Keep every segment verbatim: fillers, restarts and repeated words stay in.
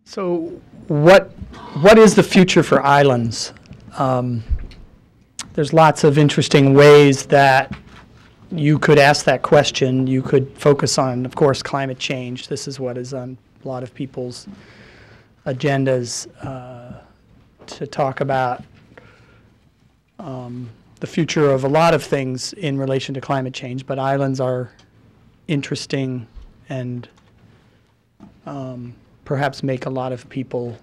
So what, what is the future for islands? Um, there's lots of interesting ways that you could ask that question. You could focus on, of course, climate change. This is what is on a lot of people's agendas uh, to talk about um, the future of a lot of things in relation to climate change, but islands are interesting and um, perhaps make a lot of people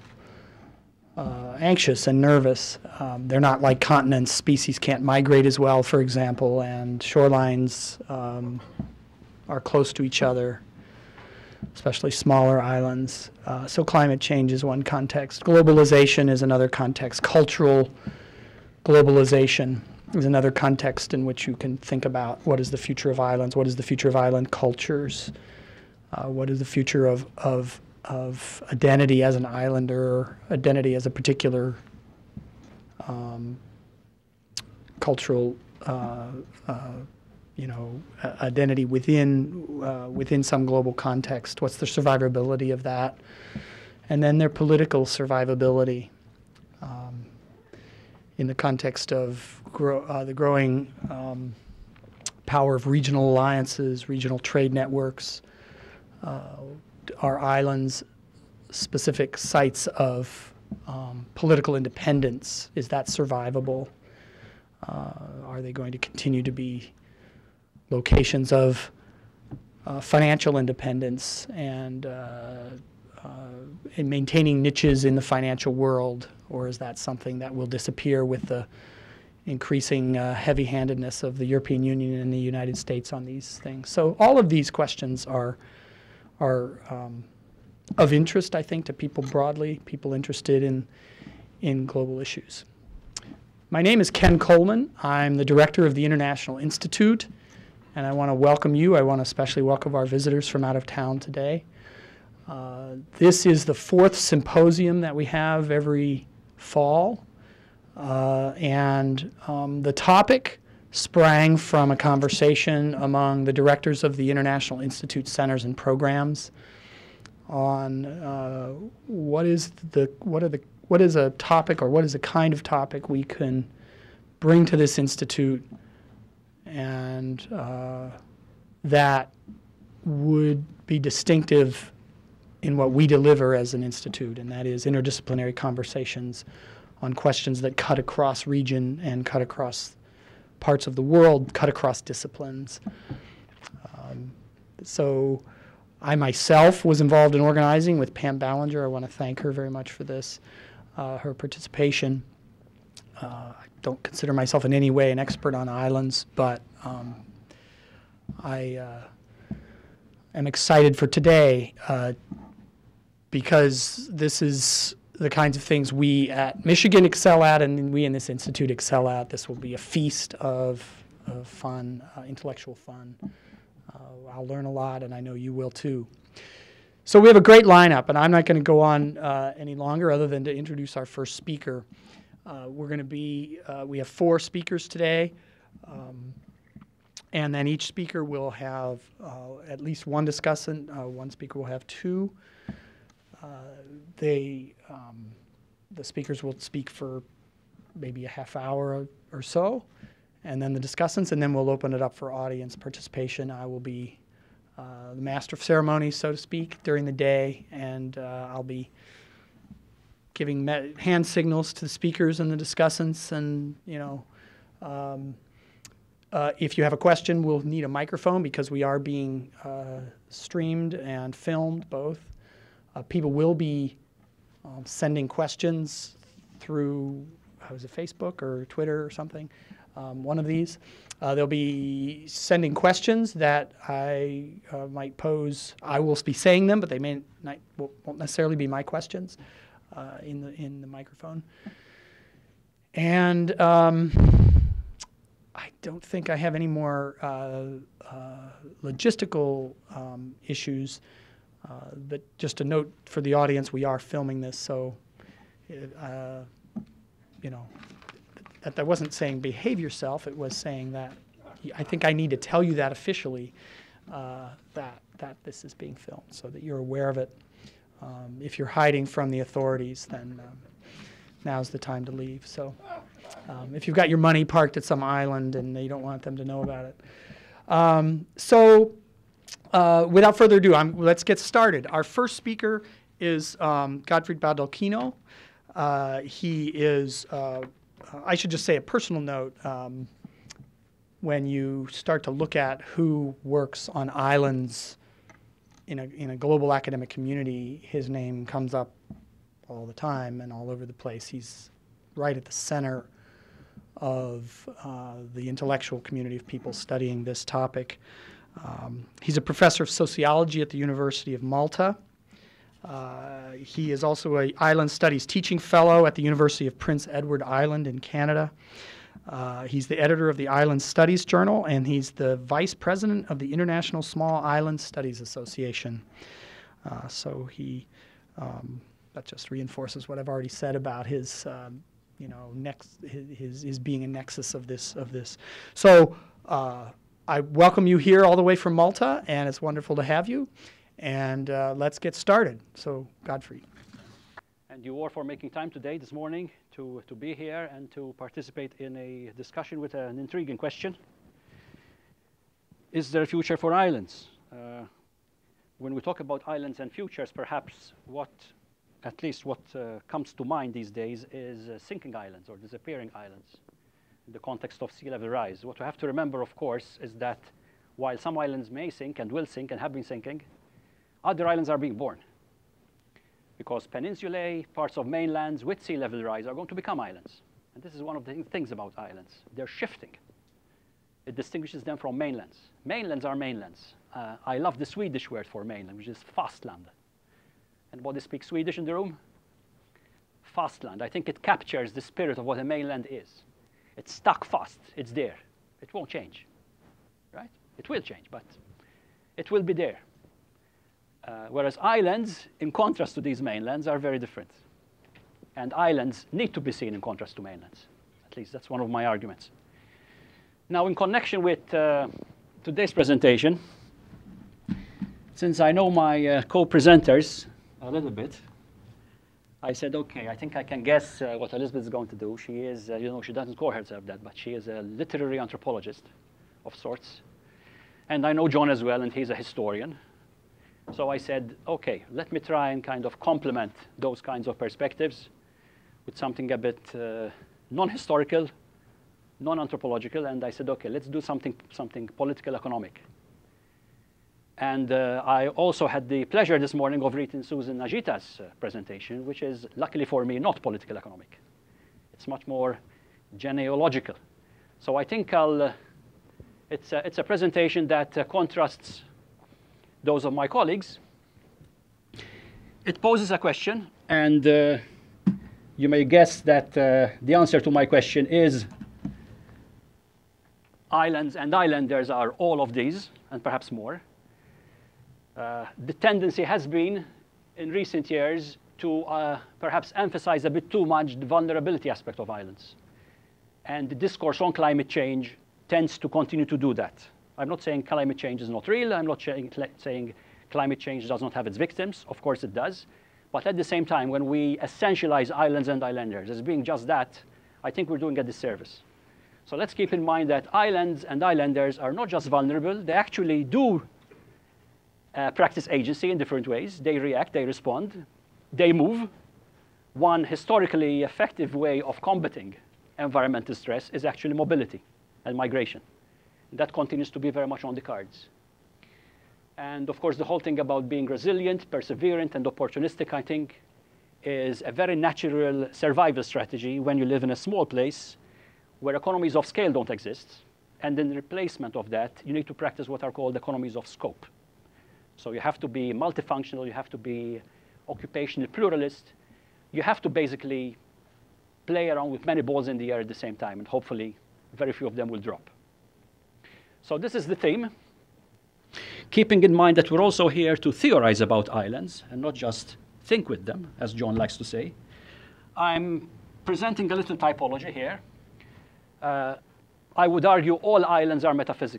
uh, anxious and nervous. Um, they're not like continents. Species can't migrate as well, for example, and shorelines um, are close to each other, especially smaller islands. Uh, so climate change is one context. Globalization is another context. Cultural globalization is another context in which you can think about what is the future of islands, what is the future of island cultures, uh, what is the future of, of, of identity as an islander, identity as a particular um, cultural uh, uh, you know, uh, identity within uh, within some global context. What's the survivability of that? And then their political survivability um, in the context of grow, uh, the growing um, power of regional alliances, regional trade networks. Uh, are islands specific sites of um, political independence? Is that survivable? Uh, are they going to continue to be locations of uh, financial independence and uh, uh, in maintaining niches in the financial world, or is that something that will disappear with the increasing uh, heavy-handedness of the European Union and the United States on these things? So all of these questions are are um, of interest, I think, to people broadly, people interested in in global issues. My name is Ken Coleman. I'm the director of the International Institute. And I want to welcome you. I want to especially welcome our visitors from out of town today. Uh, this is the fourth symposium that we have every fall. Uh, and um, the topic sprang from a conversation among the directors of the International Institute centers and programs on uh, what is the what are the what is a topic or what is a kind of topic we can bring to this institute and uh, that would be distinctive in what we deliver as an institute, and that is interdisciplinary conversations on questions that cut across region and cut across parts of the world, cut across disciplines. Um, so I myself was involved in organizing with Pam Ballinger. I want to thank her very much for this, uh, her participation. Uh, I don't consider myself in any way an expert on islands, but um, I uh, am excited for today uh, because this is the kinds of things we at Michigan excel at and we in this institute excel at. This will be a feast of, of fun, uh, intellectual fun. Uh, I'll learn a lot, and I know you will too. So we have a great lineup, and I'm not going to go on uh, any longer other than to introduce our first speaker. Uh, we're going to be, uh, we have four speakers today, um, and then each speaker will have uh, at least one discussant. Uh, one speaker will have two. Uh, they, um, the speakers will speak for maybe a half hour or so, and then the discussants, and then we'll open it up for audience participation. I will be uh, the master of ceremonies, so to speak, during the day, and uh, I'll be giving hand signals to the speakers and the discussants, and you know, um, uh, if you have a question, we'll need a microphone because we are being uh, streamed and filmed both. Uh, people will be um, sending questions through, how is it, Facebook or Twitter or something, um, one of these. Uh, they'll be sending questions that I uh, might pose. I will be saying them, but they may not, won't necessarily be my questions. Uh, in the in the microphone, and um, I don't think I have any more uh, uh, logistical um, issues. Uh, but just a note for the audience: we are filming this, so uh, you know that that wasn't saying behave yourself. It was saying that I think I need to tell you that officially uh, that that this is being filmed, so that you're aware of it. Um, if you're hiding from the authorities, then um, now's the time to leave. So um, if you've got your money parked at some island and you don't want them to know about it. Um, so uh, without further ado, I'm, let's get started. Our first speaker is um, Godfrey Baldacchino. Uh, he is, uh, I should just say a personal note, um, when you start to look at who works on islands in a, in a global academic community, his name comes up all the time and all over the place. He's right at the center of uh, the intellectual community of people studying this topic. Um, he's a professor of sociology at the University of Malta. Uh, he is also an Island Studies teaching fellow at the University of Prince Edward Island in Canada. Uh, he's the editor of the Island Studies Journal, and he's the vice president of the International Small Island Studies Association. Uh, so he, um, that just reinforces what I've already said about his, um, you know, next, his, his being a nexus of this. Of this. So uh, I welcome you here all the way from Malta, and it's wonderful to have you. And uh, let's get started. So, Godfrey. And you all for making time today, this morning, to, to be here and to participate in a discussion with an intriguing question. Is there a future for islands? Uh, when we talk about islands and futures, perhaps what, at least what uh, comes to mind these days is uh, sinking islands or disappearing islands in the context of sea level rise. What we have to remember, of course, is that while some islands may sink and will sink and have been sinking, other islands are being born. Because peninsulae, parts of mainlands with sea level rise are going to become islands. And this is one of the things about islands. They're shifting. It distinguishes them from mainlands. Mainlands are mainlands. Uh, I love the Swedish word for mainland, which is fastland. Anybody speak Swedish in the room? Fastland. I think it captures the spirit of what a mainland is. It's stuck fast. It's there. It won't change. Right? It will change, but it will be there. Uh, whereas islands, in contrast to these mainlands, are very different. And islands need to be seen in contrast to mainlands. At least that's one of my arguments. Now, in connection with uh, today's presentation, since I know my uh, co-presenters a little bit, I said, OK, I think I can guess uh, what Elizabeth is going to do. She is, uh, you know, she doesn't call herself that, but she is a literary anthropologist of sorts. And I know John as well, and he's a historian. So I said, OK, let me try and kind of complement those kinds of perspectives with something a bit uh, non-historical, non-anthropological. And I said, OK, let's do something, something political economic. And uh, I also had the pleasure this morning of reading Susan Najita's uh, presentation, which is, luckily for me, not political economic. It's much more genealogical. So I think I'll, uh, it's, a, it's a presentation that uh, contrasts those of my colleagues. It poses a question, and uh, you may guess that uh, the answer to my question is islands and islanders are all of these, and perhaps more. Uh, the tendency has been, in recent years, to uh, perhaps emphasize a bit too much the vulnerability aspect of islands. And the discourse on climate change tends to continue to do that. I'm not saying climate change is not real. I'm not saying, saying climate change does not have its victims. Of course it does. But at the same time, when we essentialize islands and islanders as being just that, I think we're doing a disservice. So let's keep in mind that islands and islanders are not just vulnerable. They actually do uh, practice agency in different ways. They react, they respond, they move. One historically effective way of combating environmental stress is actually mobility and migration. That continues to be very much on the cards. And of course, the whole thing about being resilient, perseverant, and opportunistic, I think, is a very natural survival strategy when you live in a small place where economies of scale don't exist. And in replacement of that, you need to practice what are called economies of scope. So you have to be multifunctional, you have to be occupational pluralist. You have to basically play around with many balls in the air at the same time, and hopefully very few of them will drop. So this is the theme, keeping in mind that we're also here to theorize about islands and not just think with them, as John likes to say. I'm presenting a little typology here. Uh, I would argue all islands are metaphysical.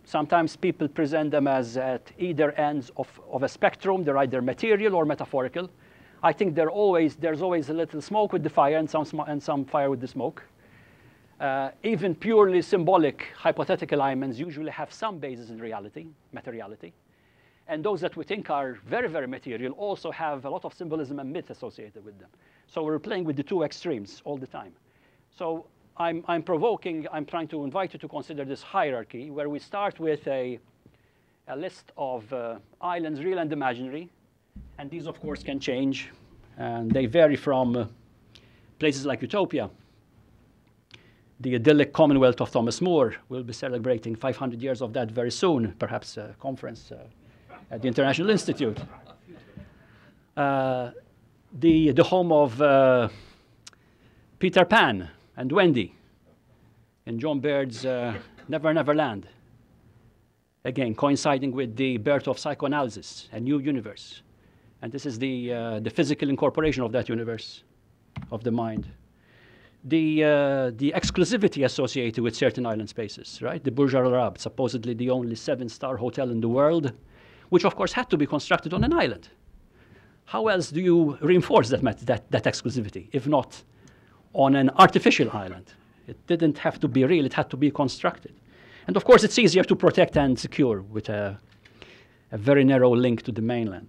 Sometimes people present them as at either ends of, of a spectrum. They're either material or metaphorical. I think they're always, there's always a little smoke with the fire and some, and some fire with the smoke. Uh, even purely symbolic hypothetical islands usually have some basis in reality, materiality. And those that we think are very, very material also have a lot of symbolism and myth associated with them. So we're playing with the two extremes all the time. So I'm, I'm provoking, I'm trying to invite you to consider this hierarchy where we start with a, a list of uh, islands, real and imaginary. And these, of course, can change. And they vary from uh, places like Utopia. The idyllic Commonwealth of Thomas More. We'll be celebrating five hundred years of that very soon, perhaps a conference uh, at the International Institute. Uh, the, the home of uh, Peter Pan and Wendy in John Baird's uh, Never Never Land. Again, coinciding with the birth of psychoanalysis, a new universe. And this is the, uh, the physical incorporation of that universe, of the mind. The, uh, the exclusivity associated with certain island spaces, right? The Burj Al Arab, supposedly the only seven-star hotel in the world, which of course had to be constructed on an island. How else do you reinforce that, that, that exclusivity, if not on an artificial island? It didn't have to be real, it had to be constructed. And of course, it's easier to protect and secure with a, a very narrow link to the mainland.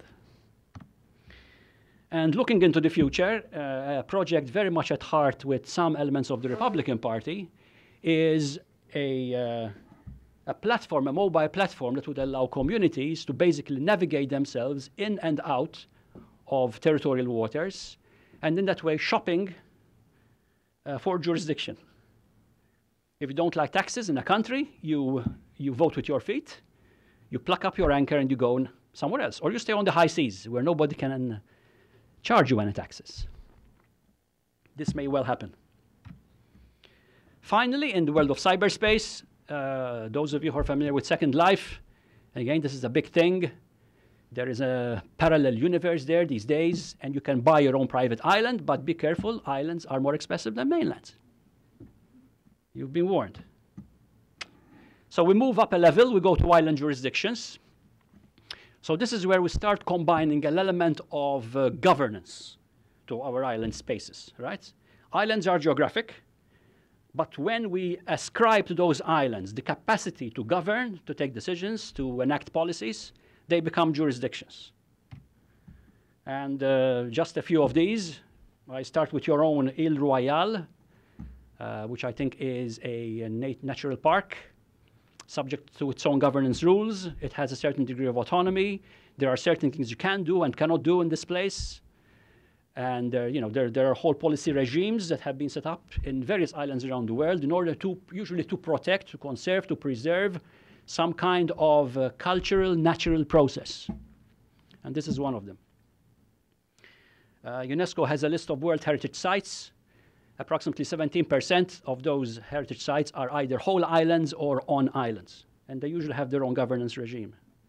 And looking into the future, uh, a project very much at heart with some elements of the Republican Party is a, uh, a platform, a mobile platform that would allow communities to basically navigate themselves in and out of territorial waters, and in that way shopping uh, for jurisdiction. If you don't like taxes in a country, you, you vote with your feet, you pluck up your anchor and you go somewhere else, or you stay on the high seas where nobody can uh, charge you any taxes. This may well happen. Finally, in the world of cyberspace, uh, those of you who are familiar with Second Life, again, this is a big thing. There is a parallel universe there these days, and you can buy your own private island, but be careful, islands are more expensive than mainlands. You've been warned. So we move up a level, we go to island jurisdictions. So this is where we start combining an element of uh, governance to our island spaces, right? Islands are geographic, but when we ascribe to those islands the capacity to govern, to take decisions, to enact policies, they become jurisdictions. And uh, just a few of these. I start with your own Ile Royale, uh, which I think is a, a nat natural park, subject to its own governance rules. It has a certain degree of autonomy. There are certain things you can do and cannot do in this place. And uh, you know, there, there are whole policy regimes that have been set up in various islands around the world in order to, usually to protect, to conserve, to preserve some kind of uh, cultural, natural process. And this is one of them. Uh, UNESCO has a list of World Heritage Sites. Approximately seventeen percent of those heritage sites are either whole islands or on islands. And they usually have their own governance regime.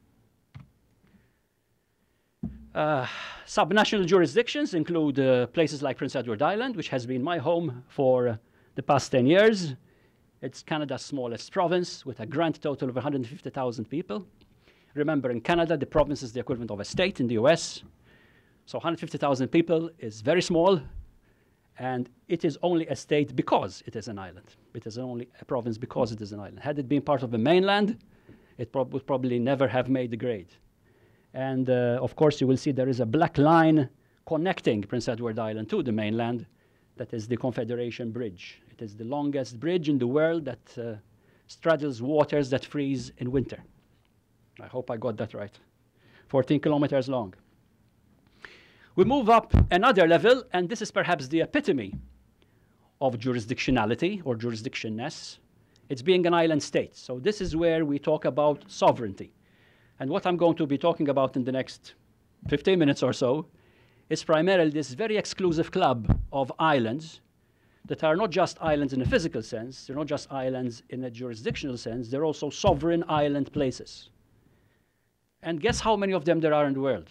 Uh, subnational jurisdictions include uh, places like Prince Edward Island, which has been my home for uh, the past ten years. It's Canada's smallest province with a grand total of one hundred fifty thousand people. Remember, in Canada, the province is the equivalent of a state in the U S. So one hundred fifty thousand people is very small, and it is only a state because it is an island. It is only a province because it is an island. Had it been part of the mainland, it prob would probably never have made the grade. And uh, of course, you will see there is a black line connecting Prince Edward Island to the mainland. That is the Confederation Bridge. It is the longest bridge in the world that uh, straddles waters that freeze in winter. I hope I got that right. fourteen kilometers long. We move up another level, and this is perhaps the epitome of jurisdictionality or jurisdictionness. It's being an island state. So this is where we talk about sovereignty. And what I'm going to be talking about in the next fifteen minutes or so is primarily this very exclusive club of islands that are not just islands in a physical sense, they're not just islands in a jurisdictional sense, they're also sovereign island places. And guess how many of them there are in the world?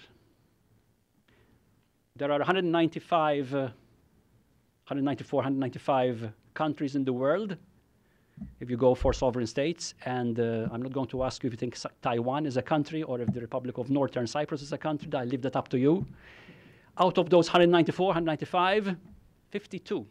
There are one hundred ninety-five, uh, one hundred ninety-four, one hundred ninety-five countries in the world. if you go for sovereign states. And uh, I'm not going to ask you if you think Taiwan is a country or if the Republic of Northern Cyprus is a country. I leave that up to you. Out of those one hundred ninety-four, one hundred ninety-five, fifty-two,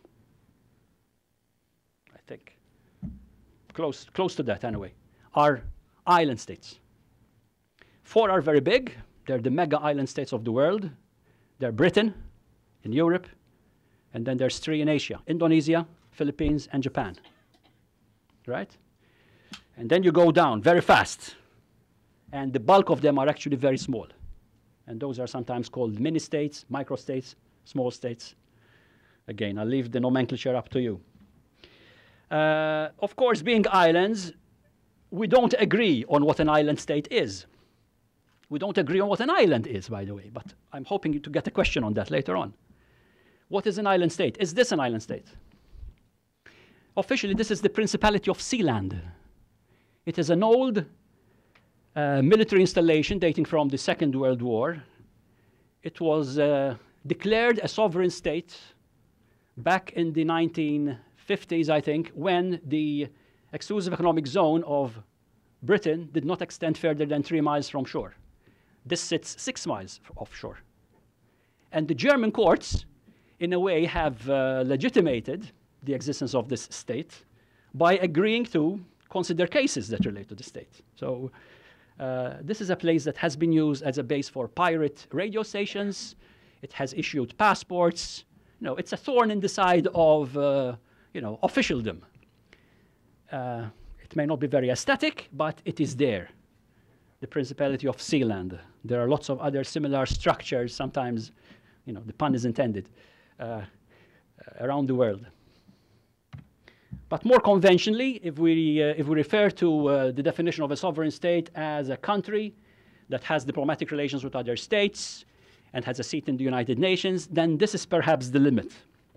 I think, close, close to that anyway, are island states. Four are very big. They're the mega island states of the world. They're Britain in Europe, and then there's three in Asia: Indonesia, Philippines, and Japan. Right? And then you go down very fast, and the bulk of them are actually very small. And those are sometimes called mini-states, micro-states, small states. Again, I'll leave the nomenclature up to you. Uh, of course, being islands, we don't agree on what an island state is. We don't agree on what an island is, by the way, but I'm hoping to get a question on that later on. What is an island state? Is this an island state? Officially, this is the Principality of Sealand. It is an old uh, military installation dating from the Second World War. It was uh, declared a sovereign state back in the nineteen fifties, I think, when the exclusive economic zone of Britain did not extend further than three miles from shore. This sits six miles offshore. And the German courts, in a way, have uh, legitimated the existence of this state by agreeing to consider cases that relate to the state. So uh, this is a place that has been used as a base for pirate radio stations. It has issued passports. You know, it's a thorn in the side of uh, you know, officialdom. Uh, it may not be very aesthetic, but it is there. The Principality of Sealand. There are lots of other similar structures, sometimes, you know, the pun is intended, uh, around the world. But more conventionally, if we, uh, if we refer to uh, the definition of a sovereign state as a country that has diplomatic relations with other states and has a seat in the United Nations, then this is perhaps the limit.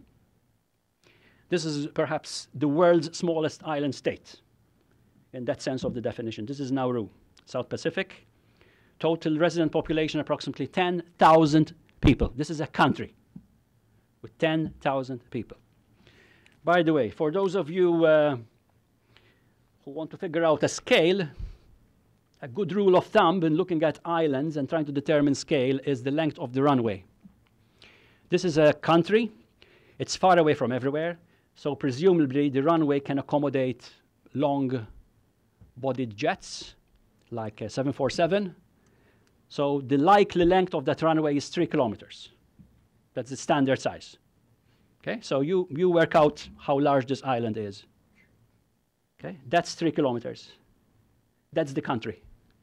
This is perhaps the world's smallest island state in that sense of the definition. This is Nauru, South Pacific. Total resident population approximately ten thousand people. This is a country with ten thousand people. By the way, for those of you uh, who want to figure out a scale, a good rule of thumb in looking at islands and trying to determine scale is the length of the runway. This is a country. It's far away from everywhere, so presumably the runway can accommodate long-bodied jets like a seven forty-seven. So the likely length of that runway is three kilometers. That's the standard size. Okay, so you, you work out how large this island is. Okay, that's three kilometers. That's the country.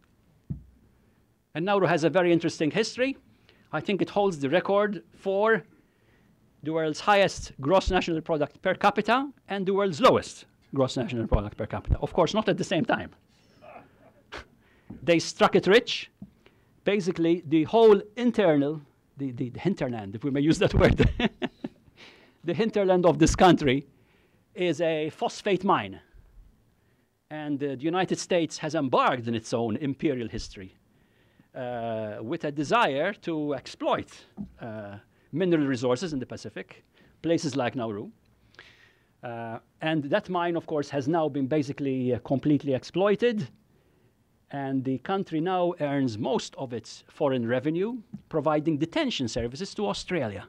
And Nauru has a very interesting history. I think it holds the record for the world's highest gross national product per capita and the world's lowest gross national product per capita. Of course, not at the same time. They struck it rich. Basically, the whole internal, the, the, the hinterland, if we may use that word, the hinterland of this country is a phosphate mine. And uh, the United States has embarked in its own imperial history uh, with a desire to exploit uh, mineral resources in the Pacific, places like Nauru. Uh, and that mine, of course, has now been basically uh, completely exploited. And the country now earns most of its foreign revenue providing detention services to Australia.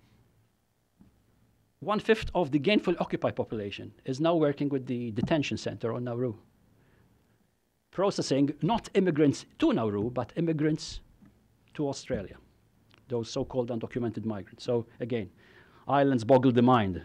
One-fifth of the gainful occupied population is now working with the detention center on Nauru, processing not immigrants to Nauru, but immigrants to Australia, those so-called undocumented migrants. So again, islands boggle the mind.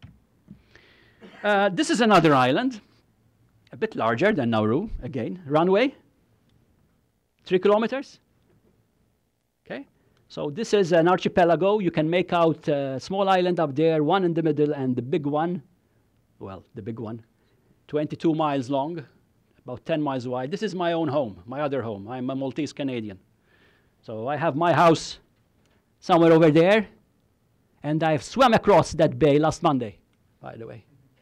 Uh, this is another island, a bit larger than Nauru, again, runway, three kilometers. Okay. So this is an archipelago. You can make out a small island up there, one in the middle, and the big one, well, the big one, twenty-two miles long, about ten miles wide. This is my own home, my other home. I'm a Maltese Canadian. So I have my house somewhere over there, and I've swam across that bay last Monday, by the way.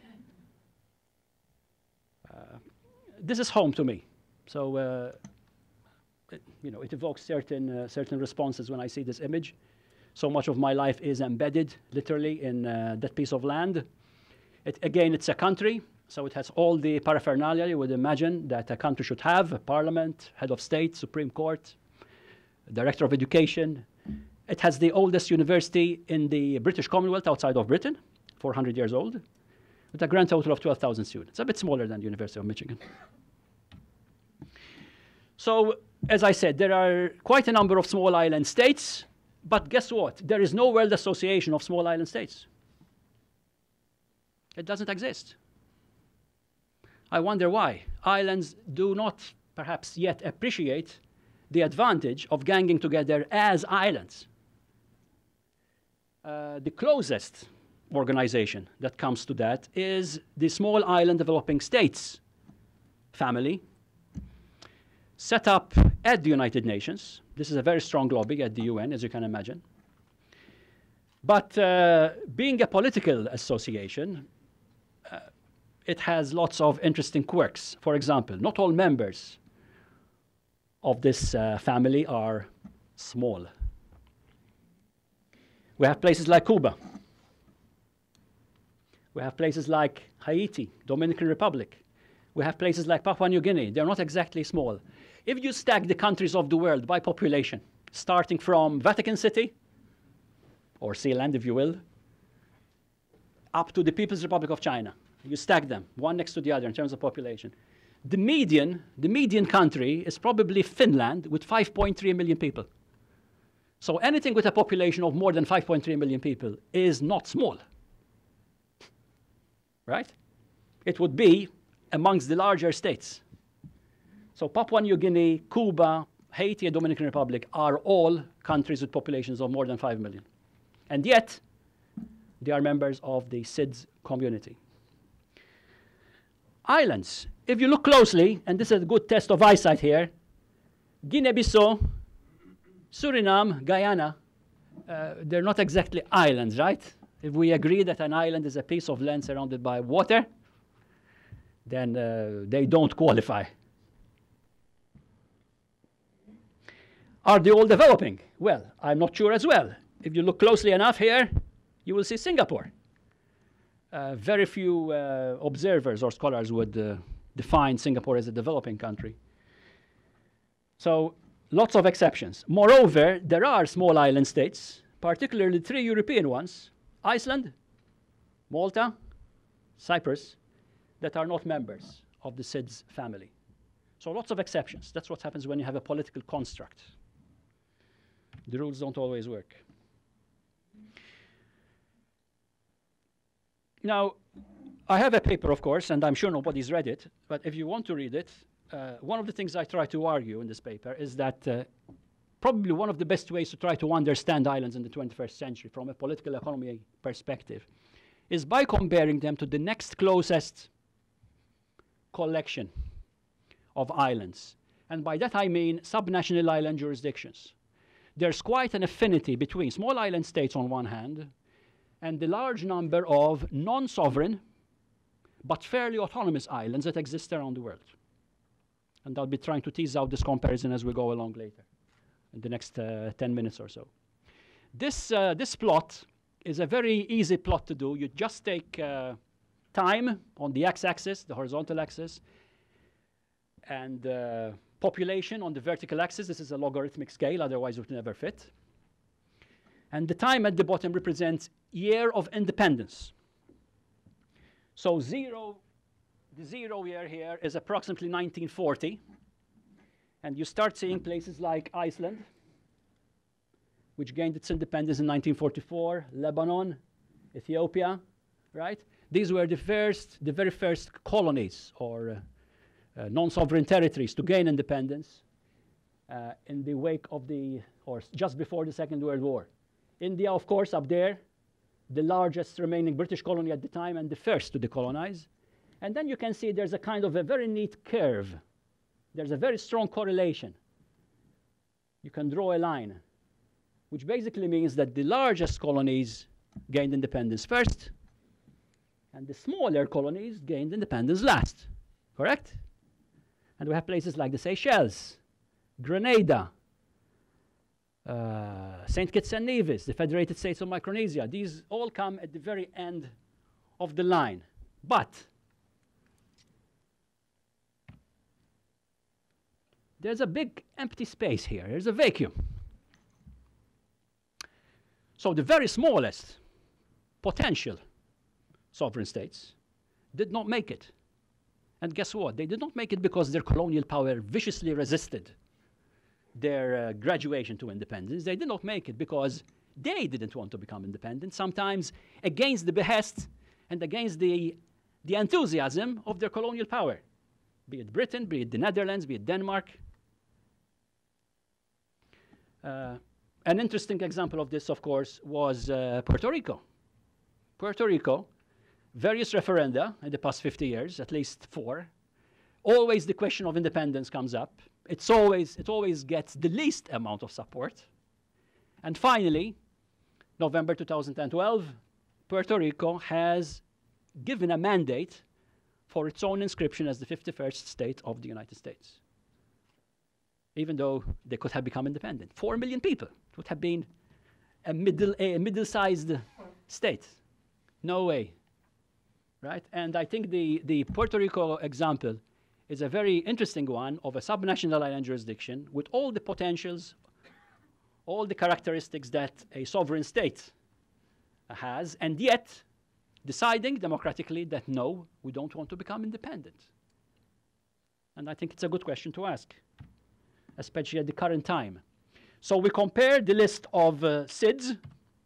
Uh, this is home to me. So uh, It, you know, it evokes certain, uh, certain responses when I see this image. So much of my life is embedded, literally, in uh, that piece of land. It, again, it's a country. So it has all the paraphernalia you would imagine that a country should have: a parliament, head of state, Supreme Court, director of education. It has the oldest university in the British Commonwealth outside of Britain, four hundred years old, with a grand total of twelve thousand students, a bit smaller than the University of Michigan. So, as I said, there are quite a number of small island states, but guess what? There is no World Association of Small Island States. It doesn't exist. I wonder why. Islands do not perhaps yet appreciate the advantage of ganging together as islands. Uh, the closest organization that comes to that is the Small Island Developing States family, set up at the United Nations. This is a very strong lobby at the U N, as you can imagine. But uh, being a political association, uh, it has lots of interesting quirks. For example, not all members of this uh, family are small. We have places like Cuba. We have places like Haiti, Dominican Republic. We have places like Papua New Guinea. They're not exactly small. If you stack the countries of the world by population, starting from Vatican City, or Sealand, if you will, up to the People's Republic of China, you stack them, one next to the other in terms of population. The median, the median country is probably Finland with five point three million people. So anything with a population of more than five point three million people is not small, right? It would be amongst the larger states. So Papua New Guinea, Cuba, Haiti, and Dominican Republic are all countries with populations of more than five million. And yet, they are members of the S I D S community. Islands. If you look closely, and this is a good test of eyesight here, Guinea-Bissau, Suriname, Guyana, uh, they're not exactly islands, right? If we agree that an island is a piece of land surrounded by water, then uh, they don't qualify. Are they all developing? Well, I'm not sure as well. If you look closely enough here, you will see Singapore. Uh, very few uh, observers or scholars would uh, define Singapore as a developing country. So, lots of exceptions. Moreover, there are small island states, particularly three European ones, Iceland, Malta, Cyprus, that are not members of the S I D S family. So lots of exceptions. That's what happens when you have a political construct. The rules don't always work. Now, I have a paper, of course, and I'm sure nobody's read it, but if you want to read it, uh, one of the things I try to argue in this paper is that uh, probably one of the best ways to try to understand islands in the twenty-first century from a political economy perspective is by comparing them to the next closest collection of islands. And by that I mean subnational island jurisdictions. There's quite an affinity between small island states on one hand and the large number of non-sovereign but fairly autonomous islands that exist around the world. And I'll be trying to tease out this comparison as we go along later in the next uh, ten minutes or so. This, uh, this plot is a very easy plot to do. You just take uh, time on the x-axis, the horizontal axis, and uh, population on the vertical axis. This is a logarithmic scale, otherwise it would never fit. And the time at the bottom represents year of independence. So zero, the zero year here is approximately nineteen forty. And you start seeing places like Iceland, which gained its independence in nineteen forty-four, Lebanon, Ethiopia, right? These were the first, the very first colonies or uh, uh, non-sovereign territories to gain independence uh, in the wake of the, or just before the Second World War. India, of course, up there, the largest remaining British colony at the time and the first to decolonize. And then you can see there's a kind of a very neat curve. There's a very strong correlation. You can draw a line, which basically means that the largest colonies gained independence first, and the smaller colonies gained independence last, correct? And we have places like the Seychelles, Grenada, uh, Saint Kitts and Nevis, the Federated States of Micronesia. These all come at the very end of the line. But there's a big empty space here. There's a vacuum. So the very smallest potential sovereign states did not make it. And guess what? They did not make it because their colonial power viciously resisted their uh, graduation to independence. They did not make it because they didn't want to become independent, sometimes against the behest and against the, the enthusiasm of their colonial power, be it Britain, be it the Netherlands, be it Denmark. Uh, an interesting example of this, of course, was uh, Puerto Rico. Puerto Rico, various referenda in the past fifty years, at least four, always the question of independence comes up. It's always, it always gets the least amount of support. And finally, November two thousand twelve, Puerto Rico has given a mandate for its own inscription as the fifty-first state of the United States, even though they could have become independent. Four million people. It would have been a middle, a middle-sized state. No way, right? And I think the, the Puerto Rico example is a very interesting one of a subnational island jurisdiction with all the potentials, all the characteristics that a sovereign state has, and yet deciding democratically that no, we don't want to become independent. And I think it's a good question to ask, especially at the current time. So we compare the list of uh, S I Ds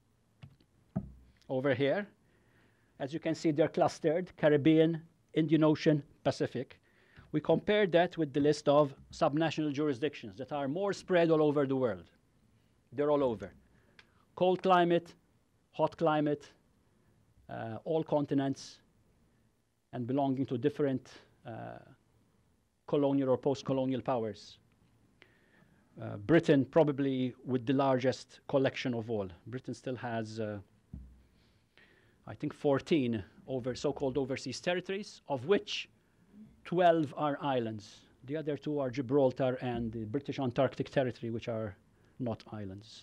over here. As you can see, they're clustered: Caribbean, Indian Ocean, Pacific. We compare that with the list of subnational jurisdictions that are more spread all over the world. They're all over. Cold climate, hot climate, uh, all continents, and belonging to different uh, colonial or post-colonial powers. Uh, Britain probably with the largest collection of all. Britain still has, uh, I think, fourteen over so-called overseas territories, of which twelve are islands. The other two are Gibraltar and the British Antarctic Territory, which are not islands.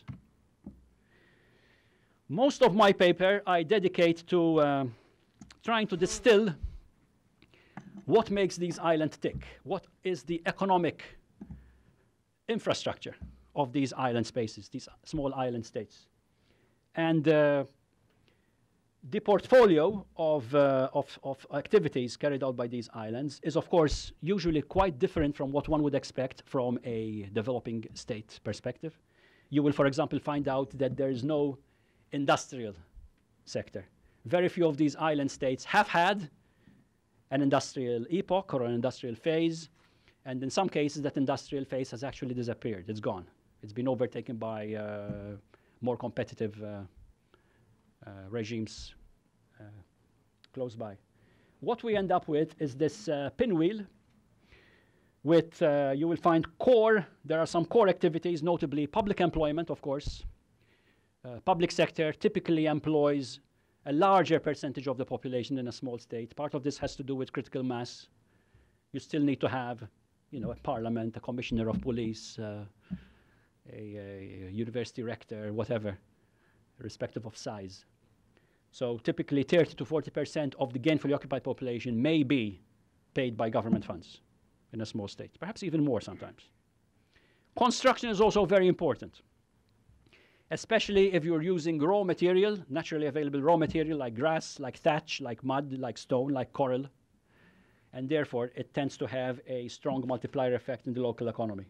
Most of my paper I dedicate to uh, trying to distill what makes these islands tick. What is the economic infrastructure of these island spaces, these small island states? And uh, the portfolio of, uh, of, of activities carried out by these islands is, of course, usually quite different from what one would expect from a developing state perspective. You will, for example, find out that there is no industrial sector. Very few of these island states have had an industrial epoch or an industrial phase, and in some cases that industrial phase has actually disappeared. It's gone. It's been overtaken by uh, more competitive uh, uh, regimes uh, close by. What we end up with is this uh, pinwheel with, uh, you will find core, there are some core activities, notably public employment, of course. Uh, public sector typically employs a larger percentage of the population in a small state. Part of this has to do with critical mass. You still need to have, you know, a parliament, a commissioner of police, uh, a, a university rector, whatever, irrespective of size. So typically thirty to forty percent of the gainfully occupied population may be paid by government funds in a small state, perhaps even more sometimes. Construction is also very important, especially if you're using raw material, naturally available raw material like grass, like thatch, like mud, like stone, like coral. And therefore, it tends to have a strong multiplier effect in the local economy.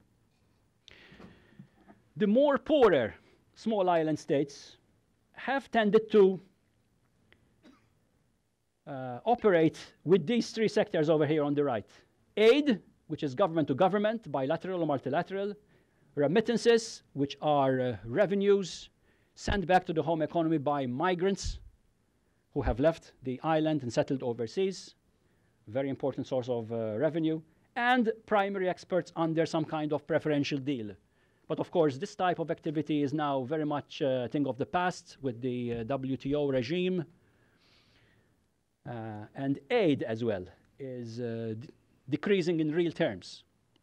The more poorer small island states have tended to uh, operate with these three sectors over here on the right. Aid, which is government to government, bilateral or multilateral. Remittances, which are uh, revenues sent back to the home economy by migrants who have left the island and settled overseas. Very important source of uh, revenue. And primary exports under some kind of preferential deal. But of course, this type of activity is now very much a thing of the past with the uh, W T O regime. Uh, and aid as well is uh, d decreasing in real terms.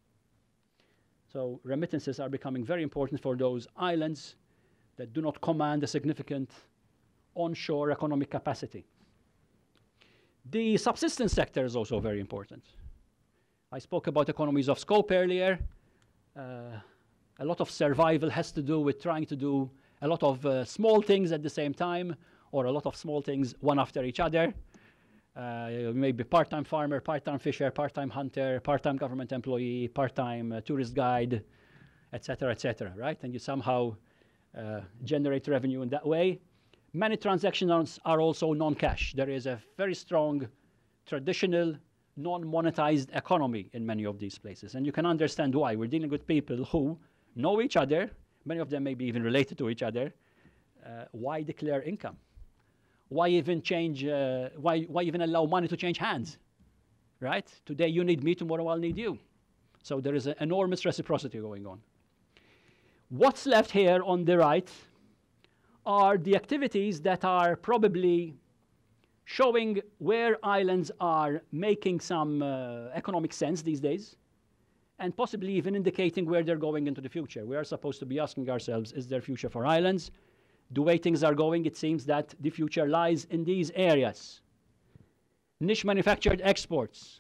So remittances are becoming very important for those islands that do not command a significant onshore economic capacity. The subsistence sector is also very important. I spoke about economies of scope earlier. Uh, a lot of survival has to do with trying to do a lot of uh, small things at the same time, or a lot of small things one after each other. Uh, maybe part-time farmer, part-time fisher, part-time hunter, part-time government employee, part-time uh, tourist guide, et cetera, et cetera, right? And you somehow uh, generate revenue in that way. Many transactions are also non-cash. There is a very strong traditional non-monetized economy in many of these places. And you can understand why. We're dealing with people who know each other. Many of them may be even related to each other. Uh, why declare income? Why even change, uh, why, why even allow money to change hands, right? Today you need me, tomorrow I'll need you. So there is an enormous reciprocity going on. What's left here on the right are the activities that are probably showing where islands are making some uh, economic sense these days, and possibly even indicating where they're going into the future. We are supposed to be asking ourselves, is there a future for islands? The way things are going, it seems that the future lies in these areas. Niche manufactured exports.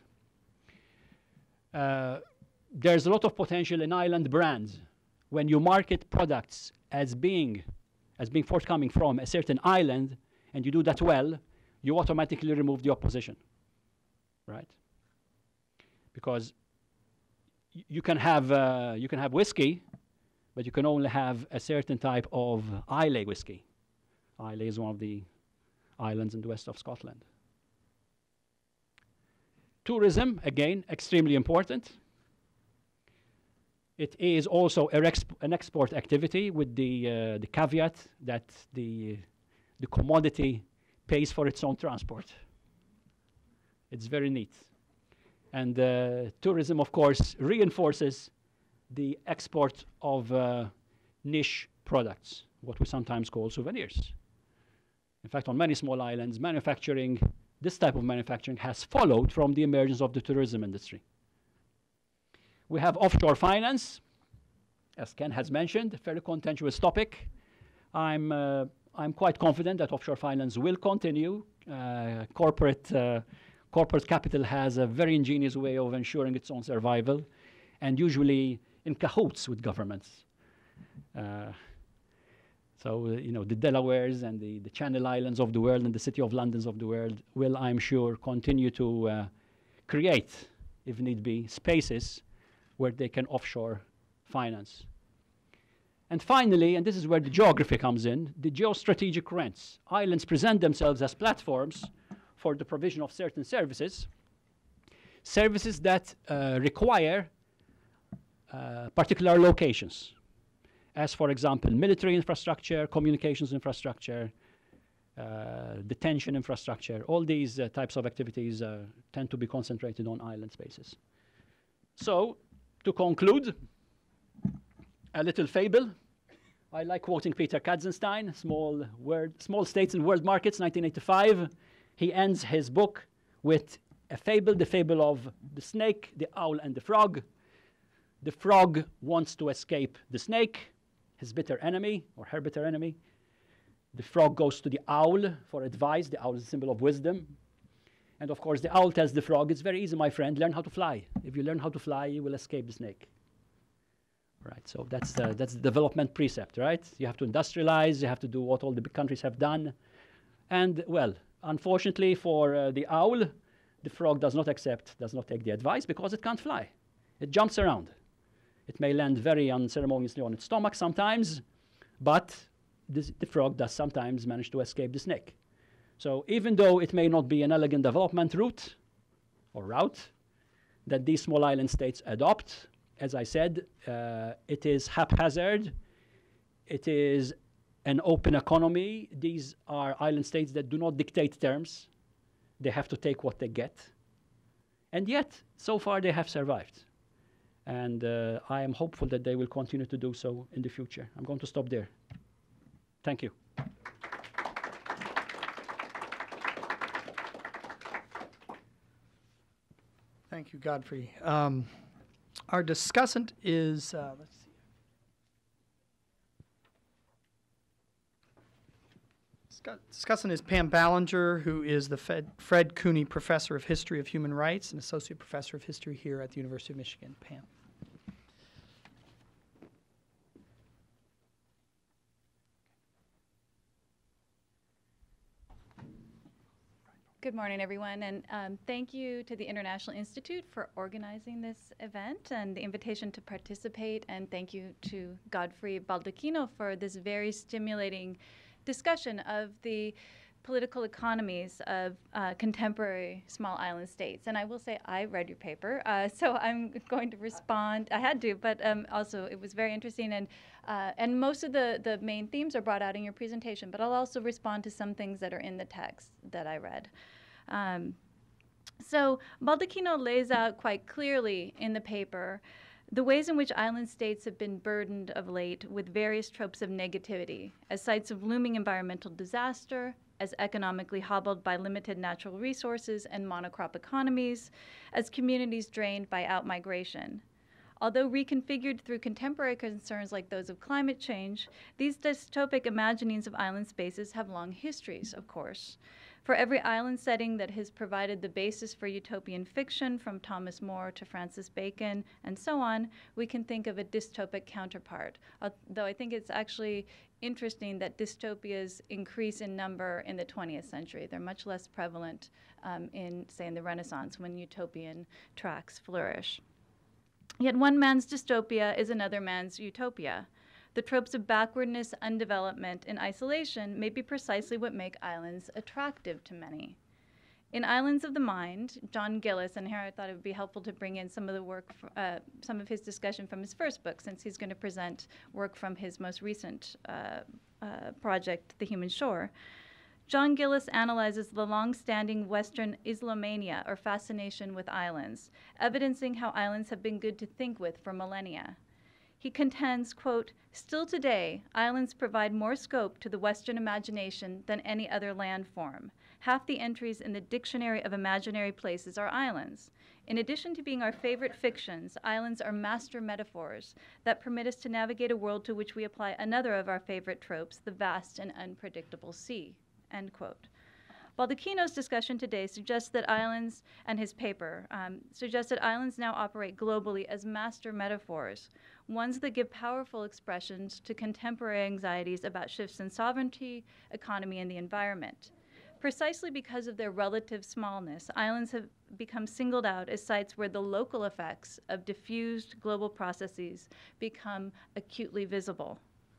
Uh, there's a lot of potential in island brands. When you market products as being, as being forthcoming from a certain island, and you do that well, you automatically remove the opposition, right? Because you can have, uh, you can have whiskey, but you can only have a certain type of Islay whiskey. Islay is one of the islands in the west of Scotland. Tourism, again, extremely important. It is also an, exp an export activity with the, uh, the caveat that the, the commodity pays for its own transport. It's very neat. And uh, tourism, of course, reinforces the export of uh, niche products, what we sometimes call souvenirs. In fact, on many small islands, manufacturing, this type of manufacturing has followed from the emergence of the tourism industry. We have offshore finance, as Ken has mentioned, a very contentious topic. I'm, uh, I'm quite confident that offshore finance will continue. Uh, corporate, uh, corporate capital has a very ingenious way of ensuring its own survival, and usually in cahoots with governments. Uh, so, uh, you know, the Delawares and the, the Channel Islands of the world and the City of Londons of the world will, I'm sure, continue to uh, create, if need be, spaces where they can offshore finance. And finally, and this is where the geography comes in, the geostrategic rents. Islands present themselves as platforms for the provision of certain services, services that uh, require uh, particular locations, as for example, military infrastructure, communications infrastructure, uh, detention infrastructure. All these uh, types of activities uh, tend to be concentrated on island spaces. So, to conclude, a little fable. I like quoting Peter Katzenstein, Small, Word, Small States and World Markets, nineteen eighty-five. He ends his book with a fable, the fable of the snake, the owl, and the frog. The frog wants to escape the snake, his bitter enemy, or her bitter enemy. The frog goes to the owl for advice. The owl is a symbol of wisdom. And of course, the owl tells the frog, it's very easy, my friend, learn how to fly. If you learn how to fly, you will escape the snake. Right, so that's the, that's the development precept, right? You have to industrialize, you have to do what all the big countries have done. And, well, unfortunately for uh, the owl, the frog does not accept, does not take the advice because it can't fly. It jumps around. It may land very unceremoniously on its stomach sometimes, but this, the frog does sometimes manage to escape the snake. So even though it may not be an elegant development route or route that these small island states adopt, as I said, uh, it is haphazard. It is an open economy. These are island states that do not dictate terms. They have to take what they get. And yet, so far, they have survived. And uh, I am hopeful that they will continue to do so in the future. I'm going to stop there. Thank you. Thank you, Godfrey. Um, our discussant is, uh, let's see. Discussant is Pam Ballinger, who is the Fed, Fred Cuny Professor of History of Human Rights and Associate Professor of History here at the University of Michigan. Pam. Good morning, everyone, and um, thank you to the International Institute for organizing this event and the invitation to participate, and thank you to Godfrey Baldacchino for this very stimulating discussion of the political economies of uh, contemporary small island states. And I will say I read your paper, uh, so I'm going to respond. I had to, but um, also it was very interesting, and uh, and most of the, the main themes are brought out in your presentation, but I'll also respond to some things that are in the text that I read. Um, so Baldacchino lays out quite clearly in the paper the ways in which island states have been burdened of late with various tropes of negativity as sites of looming environmental disaster, as economically hobbled by limited natural resources and monocrop economies, as communities drained by outmigration. Although reconfigured through contemporary concerns like those of climate change, these dystopic imaginings of island spaces have long histories, of course. For every island setting that has provided the basis for utopian fiction, from Thomas More to Francis Bacon and so on, we can think of a dystopic counterpart. Although I think it's actually interesting that dystopias increase in number in the twentieth century. They're much less prevalent um, in, say, in the Renaissance when utopian tracks flourish. Yet one man's dystopia is another man's utopia. The tropes of backwardness, undevelopment, and isolation may be precisely what make islands attractive to many. In Islands of the Mind, John Gillis, and here I thought it would be helpful to bring in some of the work, uh, some of his discussion from his first book, since he's going to present work from his most recent uh, uh, project, The Human Shore. John Gillis analyzes the long-standing Western Islamania, or fascination with islands, evidencing how islands have been good to think with for millennia. He contends, quote, "Still today, islands provide more scope to the Western imagination than any other land form. Half the entries in the Dictionary of Imaginary Places are islands. In addition to being our favorite fictions, islands are master metaphors that permit us to navigate a world to which we apply another of our favorite tropes, the vast and unpredictable sea," end quote. Baldacchino's discussion today suggests that islands, and his paper, um, suggests that islands now operate globally as master metaphors, ones that give powerful expressions to contemporary anxieties about shifts in sovereignty, economy, and the environment. Precisely because of their relative smallness, islands have become singled out as sites where the local effects of diffused global processes become acutely visible.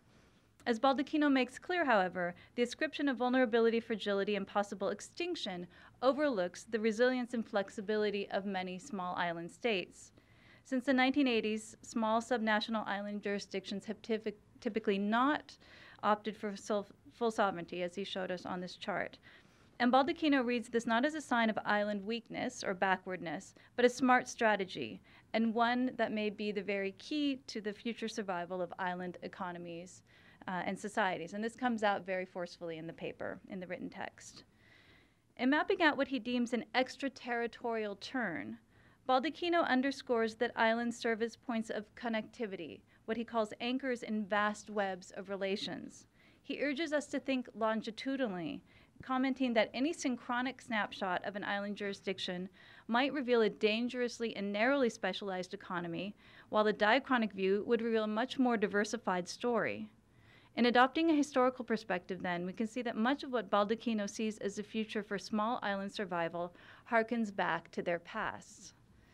As Baldacchino makes clear, however, the ascription of vulnerability, fragility, and possible extinction overlooks the resilience and flexibility of many small island states. Since the nineteen eighties, small subnational island jurisdictions have typ- typically not opted for full sovereignty, as he showed us on this chart. And Baldacchino reads this not as a sign of island weakness or backwardness, but a smart strategy, and one that may be the very key to the future survival of island economies uh, and societies. And this comes out very forcefully in the paper, in the written text. In mapping out what he deems an extraterritorial turn, Baldacchino underscores that islands serve as points of connectivity, what he calls anchors in vast webs of relations. He urges us to think longitudinally, commenting that any synchronic snapshot of an island jurisdiction might reveal a dangerously and narrowly specialized economy, while the diachronic view would reveal a much more diversified story. In adopting a historical perspective, then, we can see that much of what Baldacchino sees as the future for small island survival harkens back to their pasts.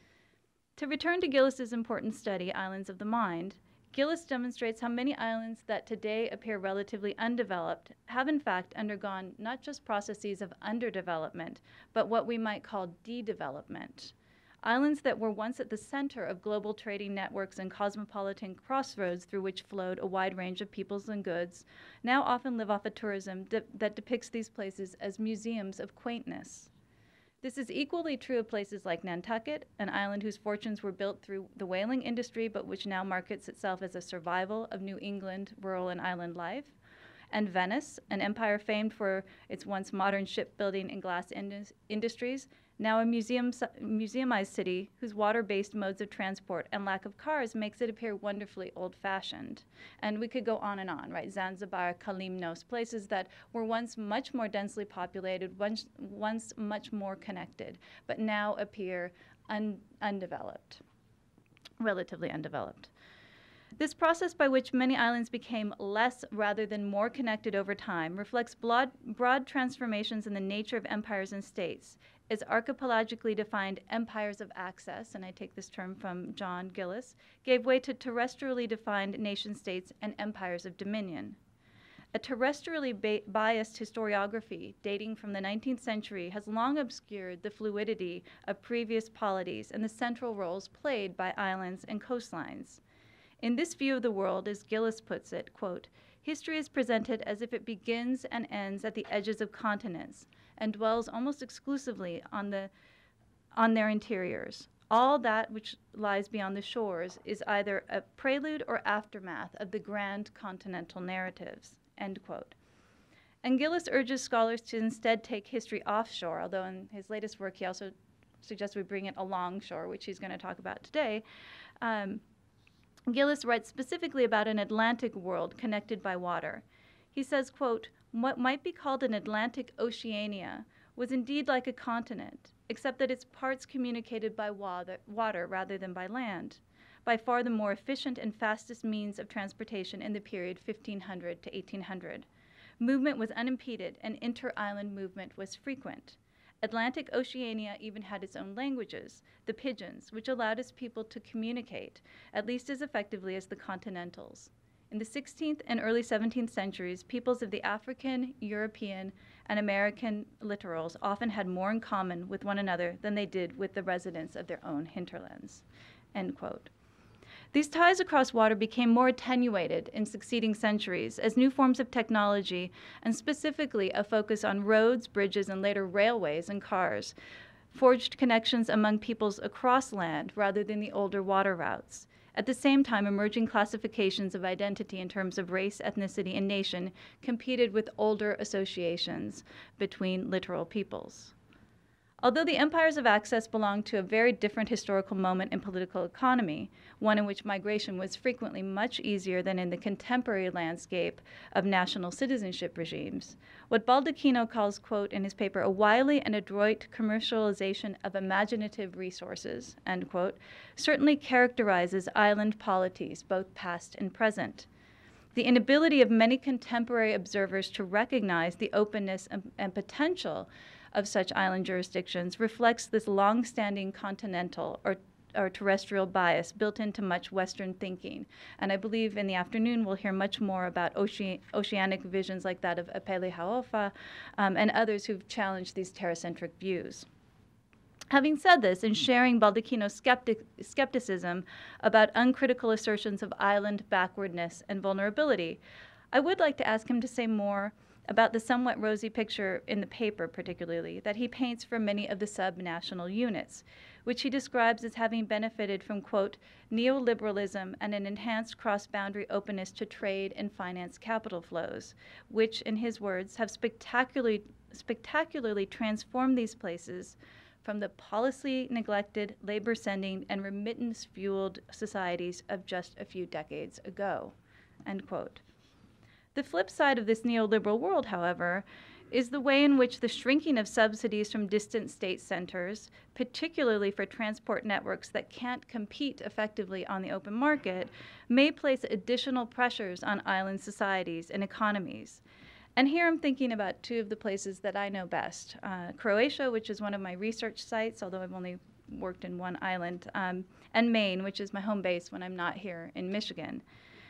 To return to Gillis's important study, Islands of the Mind, Gillis demonstrates how many islands that today appear relatively undeveloped have in fact undergone not just processes of underdevelopment, but what we might call de-development. Islands that were once at the center of global trading networks and cosmopolitan crossroads through which flowed a wide range of peoples and goods now often live off a tourism de- that depicts these places as museums of quaintness. This is equally true of places like Nantucket, an island whose fortunes were built through the whaling industry but which now markets itself as a survival of New England rural and island life, and Venice, an empire famed for its once modern shipbuilding and glass indus- industries, now a museum, museumized city whose water-based modes of transport and lack of cars makes it appear wonderfully old-fashioned. And we could go on and on, right? Zanzibar, Kalimnos, places that were once much more densely populated, once, once much more connected, but now appear un- undeveloped, relatively undeveloped. This process by which many islands became less rather than more connected over time reflects broad, broad transformations in the nature of empires and states, as archipelagically defined empires of access, and I take this term from John Gillis, gave way to terrestrially defined nation-states and empires of dominion. A terrestrially ba biased historiography dating from the nineteenth century has long obscured the fluidity of previous polities and the central roles played by islands and coastlines. In this view of the world, as Gillis puts it, quote, history is presented as if it begins and ends at the edges of continents and dwells almost exclusively on, the, on their interiors. All that which lies beyond the shores is either a prelude or aftermath of the grand continental narratives, end quote. And Gillis urges scholars to instead take history offshore, although in his latest work he also suggests we bring it alongshore, which he's going to talk about today. Um, Gillis writes specifically about an Atlantic world connected by water. He says, quote, what might be called an Atlantic Oceania was indeed like a continent, except that its parts communicated by water, water rather than by land, by far the more efficient and fastest means of transportation in the period fifteen hundred to eighteen hundred. Movement was unimpeded, and inter-island movement was frequent. Atlantic Oceania even had its own languages, the pidgins, which allowed its people to communicate, at least as effectively as the continentals. In the sixteenth and early seventeenth centuries, peoples of the African, European, and American littorals often had more in common with one another than they did with the residents of their own hinterlands, end quote. These ties across water became more attenuated in succeeding centuries as new forms of technology, and specifically a focus on roads, bridges, and later railways and cars, forged connections among peoples across land rather than the older water routes. At the same time, emerging classifications of identity in terms of race, ethnicity, and nation competed with older associations between littoral peoples. Although the empires of access belonged to a very different historical moment in political economy, one in which migration was frequently much easier than in the contemporary landscape of national citizenship regimes, what Baldacchino calls, quote, in his paper, a wily and adroit commercialization of imaginative resources, end quote, certainly characterizes island polities, both past and present. The inability of many contemporary observers to recognize the openness and, and potential of such island jurisdictions reflects this long-standing continental or, or terrestrial bias built into much Western thinking. And I believe in the afternoon we'll hear much more about ocean, oceanic visions like that of Apele Haofa um, and others who've challenged these terracentric views. Having said this, and sharing Baldacchino's skeptic, skepticism about uncritical assertions of island backwardness and vulnerability, I would like to ask him to say more about the somewhat rosy picture in the paper, particularly, that he paints for many of the sub-national units, which he describes as having benefited from, quote, neoliberalism and an enhanced cross-boundary openness to trade and finance capital flows, which, in his words, have spectacularly, spectacularly transformed these places from the policy-neglected, labor-sending, and remittance-fueled societies of just a few decades ago, end quote. The flip side of this neoliberal world, however, is the way in which the shrinking of subsidies from distant state centers, particularly for transport networks that can't compete effectively on the open market, may place additional pressures on island societies and economies. And here I'm thinking about two of the places that I know best. Uh, Croatia, which is one of my research sites, although I've only worked in one island, um, and Maine, which is my home base when I'm not here in Michigan.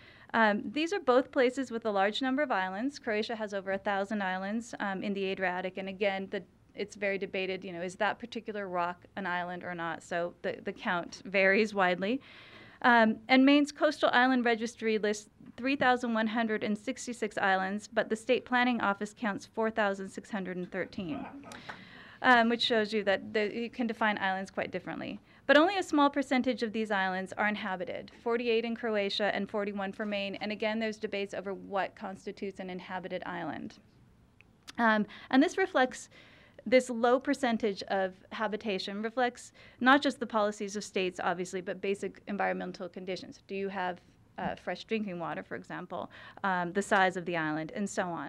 Um, these are both places with a large number of islands. Croatia has over a thousand islands um, in the Adriatic, and again, the, it's very debated, you know, is that particular rock an island or not? So the, the count varies widely. Um, and Maine's Coastal Island Registry lists three thousand one hundred sixty-six islands, but the State Planning Office counts four thousand six hundred thirteen, um, which shows you that the, you can define islands quite differently. But only a small percentage of these islands are inhabited, forty-eight in Croatia and forty-one for Maine. And again, there's debates over what constitutes an inhabited island. Um, and this reflects, this low percentage of habitation reflects not just the policies of states, obviously, but basic environmental conditions. Do you have uh, fresh drinking water, for example, um, the size of the island, and so on.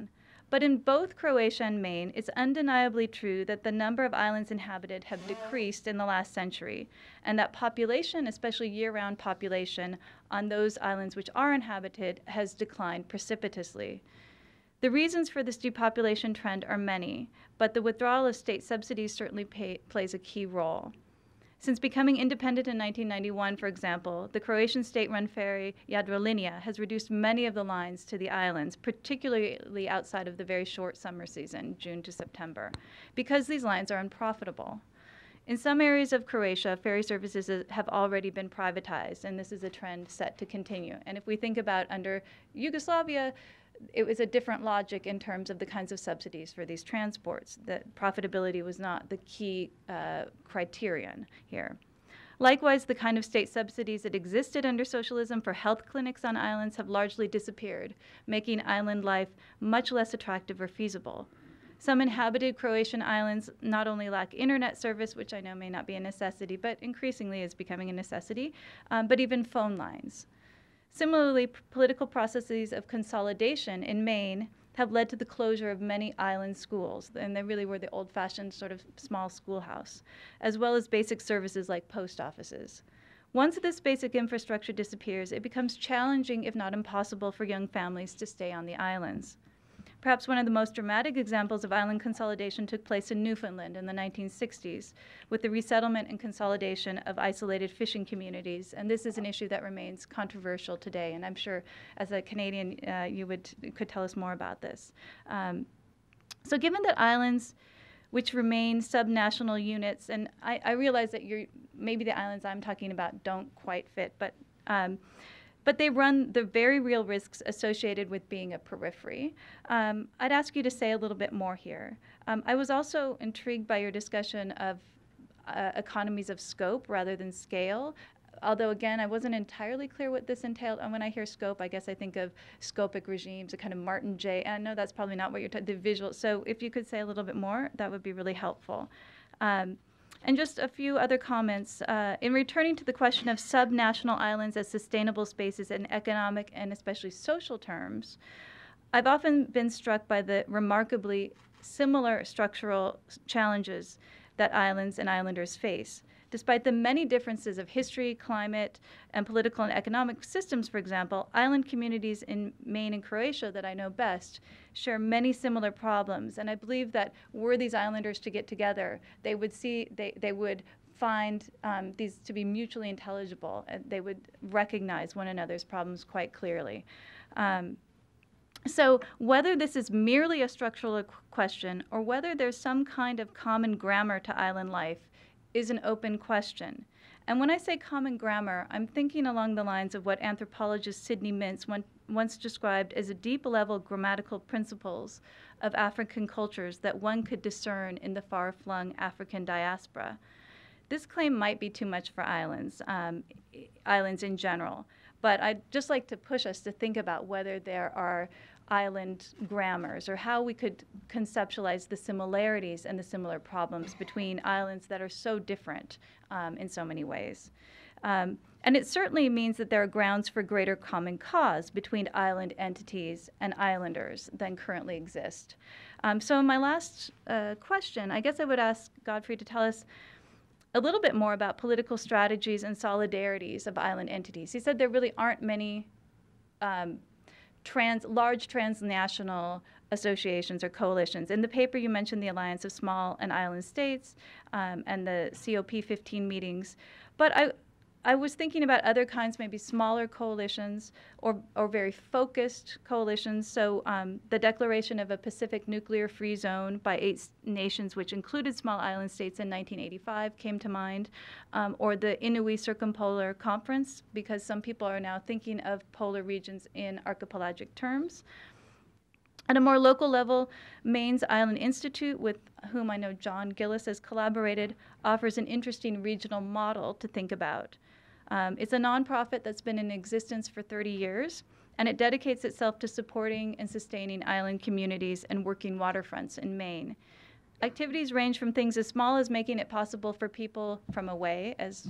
But in both Croatia and Maine, it's undeniably true that the number of islands inhabited have decreased in the last century, and that population, especially year-round population, on those islands which are inhabited has declined precipitously. The reasons for this depopulation trend are many, but the withdrawal of state subsidies certainly pay, plays a key role. Since becoming independent in nineteen ninety-one, for example, the Croatian state-run ferry Jadrolinija has reduced many of the lines to the islands, particularly outside of the very short summer season, June to September, because these lines are unprofitable. In some areas of Croatia, ferry services have already been privatized, and this is a trend set to continue. And if we think about under Yugoslavia, it was a different logic in terms of the kinds of subsidies for these transports. That profitability was not the key uh, criterion here. Likewise, the kind of state subsidies that existed under socialism for health clinics on islands have largely disappeared, making island life much less attractive or feasible. Some inhabited Croatian islands not only lack internet service, which I know may not be a necessity, but increasingly is becoming a necessity, um, but even phone lines. Similarly, p- political processes of consolidation in Maine have led to the closure of many island schools, and they really were the old-fashioned sort of small schoolhouse, as well as basic services like post offices. Once this basic infrastructure disappears, it becomes challenging, if not impossible, for young families to stay on the islands. Perhaps one of the most dramatic examples of island consolidation took place in Newfoundland in the nineteen sixties, with the resettlement and consolidation of isolated fishing communities. And this is an issue that remains controversial today, and I'm sure as a Canadian uh, you would could tell us more about this. Um, so given that islands which remain subnational units, and I, I realize that you're, maybe the islands I'm talking about don't quite fit, but um, But they run the very real risks associated with being a periphery. Um, I'd ask you to say a little bit more here. Um, I was also intrigued by your discussion of uh, economies of scope rather than scale. Although, again, I wasn't entirely clear what this entailed. And when I hear scope, I guess I think of scopic regimes, a kind of Martin J. And I know that's probably not what you're talking, the visual. So if you could say a little bit more, that would be really helpful. Um, And just a few other comments. Uh, in returning to the question of subnational islands as sustainable spaces in economic and especially social terms, I've often been struck by the remarkably similar structural challenges that islands and islanders face. Despite the many differences of history, climate, and political and economic systems, for example, island communities in Maine and Croatia that I know best share many similar problems. And I believe that were these islanders to get together, they would see, they, they would find um, these to be mutually intelligible, and they would recognize one another's problems quite clearly. Um, So whether this is merely a structural question or whether there's some kind of common grammar to island life is an open question. And when I say common grammar, I'm thinking along the lines of what anthropologist Sidney Mintz once described as a deep-level grammatical principles of African cultures that one could discern in the far-flung African diaspora. This claim might be too much for islands, um, islands in general, but I'd just like to push us to think about whether there are island grammars or how we could conceptualize the similarities and the similar problems between islands that are so different um, in so many ways. Um, and it certainly means that there are grounds for greater common cause between island entities and islanders than currently exist. Um, so in my last uh, question, I guess I would ask Godfrey to tell us a little bit more about political strategies and solidarities of island entities. He said there really aren't many um, trans, large transnational associations or coalitions. In the paper, you mentioned the Alliance of Small and Island States um, and the C O P fifteen meetings. But I, I was thinking about other kinds, maybe smaller coalitions or, or very focused coalitions. So um, the declaration of a Pacific nuclear-free zone by eight nations, which included small island states in nineteen eighty-five, came to mind, um, or the Inuit Circumpolar Conference, because some people are now thinking of polar regions in archipelagic terms. At a more local level, Maine's Island Institute, with whom I know John Gillis has collaborated, offers an interesting regional model to think about. Um, it's a nonprofit that's been in existence for thirty years, and it dedicates itself to supporting and sustaining island communities and working waterfronts in Maine. Activities range from things as small as making it possible for people from away, as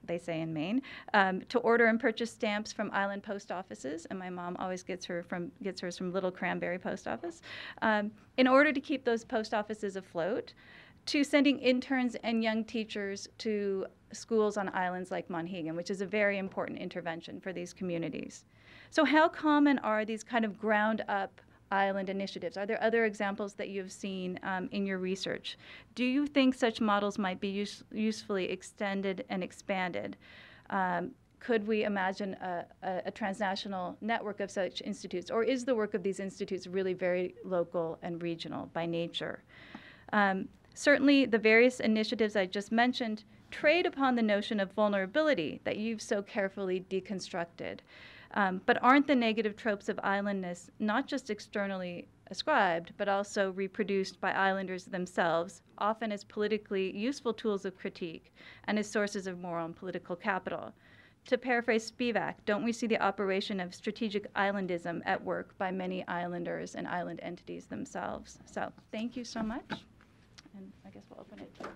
they say in Maine, um, to order and purchase stamps from island post offices, and my mom always gets her from gets hers from Little Cranberry Post Office, um, in order to keep those post offices afloat, to sending interns and young teachers to schools on islands like Monhegan, which is a very important intervention for these communities. So how common are these kind of ground-up island initiatives? Are there other examples that you've seen um, in your research? Do you think such models might be use usefully extended and expanded? Um, could we imagine a, a, a transnational network of such institutes, or is the work of these institutes really very local and regional by nature? Um, certainly, the various initiatives I just mentioned trade upon the notion of vulnerability that you've so carefully deconstructed. Um, but aren't the negative tropes of islandness not just externally ascribed, but also reproduced by islanders themselves, often as politically useful tools of critique and as sources of moral and political capital? To paraphrase Spivak, don't we see the operation of strategic islandism at work by many islanders and island entities themselves? So thank you so much. And I guess we'll open it to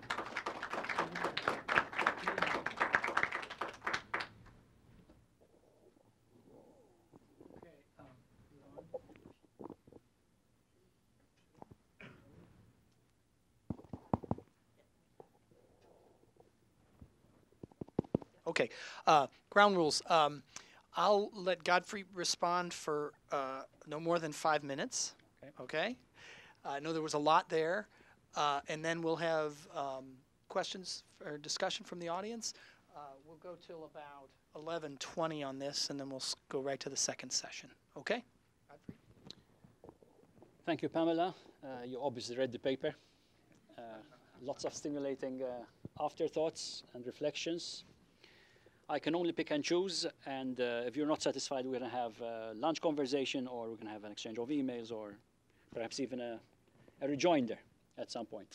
Okay, uh, ground rules. Um, I'll let Godfrey respond for uh, no more than five minutes. Okay. Okay. I know there was a lot there, uh, and then we'll have um, questions or discussion from the audience. Uh, we'll go till about eleven twenty on this, and then we'll s go right to the second session. Okay. Godfrey? Thank you, Pamela. Uh, you obviously read the paper. Uh, lots of stimulating uh, afterthoughts and reflections. I can only pick and choose, and uh, if you're not satisfied, we're going to have a lunch conversation, or we're going to have an exchange of emails, or perhaps even a, a rejoinder at some point.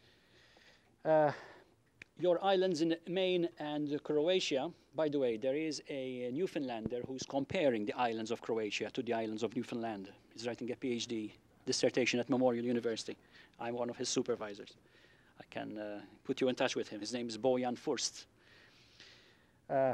Uh, your islands in Maine and Croatia, by the way, there is a Newfoundlander who's comparing the islands of Croatia to the islands of Newfoundland. He's writing a PhD dissertation at Memorial University. I'm one of his supervisors. I can uh, put you in touch with him. His name is Bojan Furst. Uh,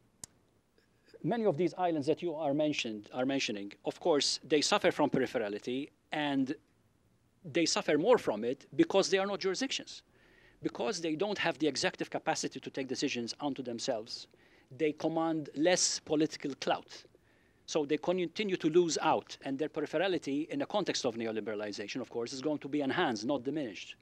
many of these islands that you are mentioned are mentioning, of course, they suffer from peripherality, and they suffer more from it because they are not jurisdictions. Because they don't have the executive capacity to take decisions onto themselves, they command less political clout. So they continue to lose out, and their peripherality in the context of neoliberalization, of course, is going to be enhanced, not diminished.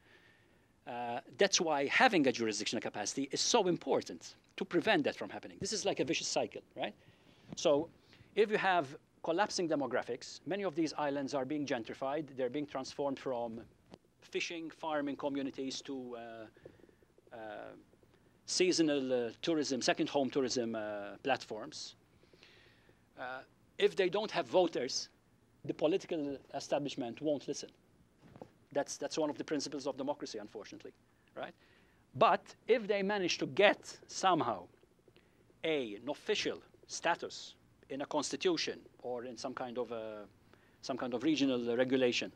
Uh, that's why having a jurisdictional capacity is so important to prevent that from happening. This is like a vicious cycle, right? So if you have collapsing demographics, many of these islands are being gentrified. They're being transformed from fishing, farming communities to uh, uh, seasonal uh, tourism, second home tourism uh, platforms. Uh, if they don't have voters, the political establishment won't listen. That's, that's one of the principles of democracy, unfortunately, right? But if they manage to get somehow a, an official status in a constitution or in some kind of, a, some kind of regional regulation,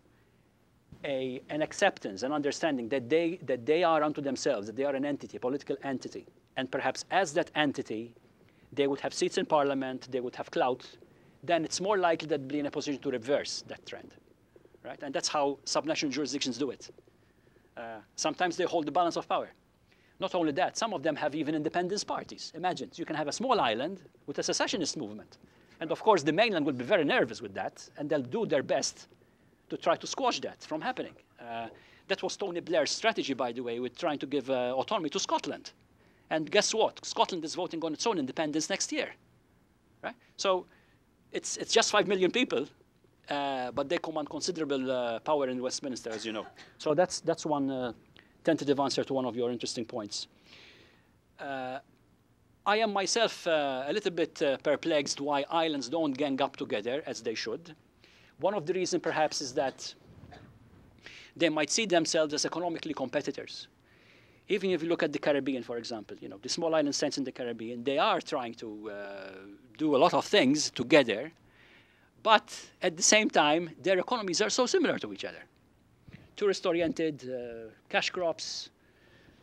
a, an acceptance, an understanding that they, that they are unto themselves, that they are an entity, a political entity, and perhaps as that entity, they would have seats in parliament, they would have clout, then it's more likely that they'll be in a position to reverse that trend. Right? And that's how subnational jurisdictions do it. Uh, sometimes they hold the balance of power. Not only that, some of them have even independence parties. Imagine, you can have a small island with a secessionist movement. And of course, the mainland will be very nervous with that, and they'll do their best to try to squash that from happening. Uh, that was Tony Blair's strategy, by the way, with trying to give uh, autonomy to Scotland. And guess what? Scotland is voting on its own independence next year. Right? So it's, it's just five million people. Uh, but they command considerable uh, power in Westminster, as you know. So that's, that's one uh, tentative answer to one of your interesting points. Uh, I am myself uh, a little bit uh, perplexed why islands don't gang up together as they should. One of the reasons, perhaps, is that they might see themselves as economically competitors. Even if you look at the Caribbean, for example, you know, the small island states in the Caribbean, they are trying to uh, do a lot of things together. But at the same time, their economies are so similar to each other. Tourist-oriented, uh, cash crops,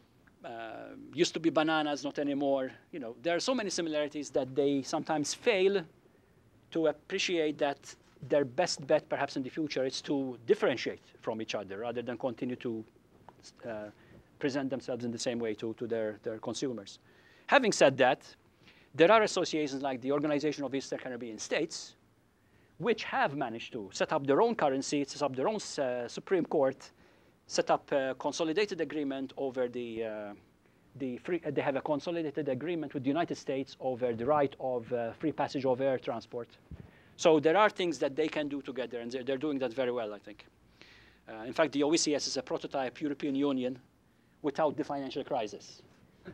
uh, used to be bananas, not anymore. You know, there are so many similarities that they sometimes fail to appreciate that their best bet, perhaps in the future, is to differentiate from each other rather than continue to uh, present themselves in the same way to, to their, their consumers. Having said that, there are associations like the Organization of Eastern Caribbean States, which have managed to set up their own currency, set up their own uh, Supreme Court, set up a consolidated agreement over the, uh, the free, uh, they have a consolidated agreement with the United States over the right of uh, free passage of air transport. So there are things that they can do together, and they're, they're doing that very well, I think. Uh, in fact, the O E C S is a prototype European Union without the financial crisis. uh,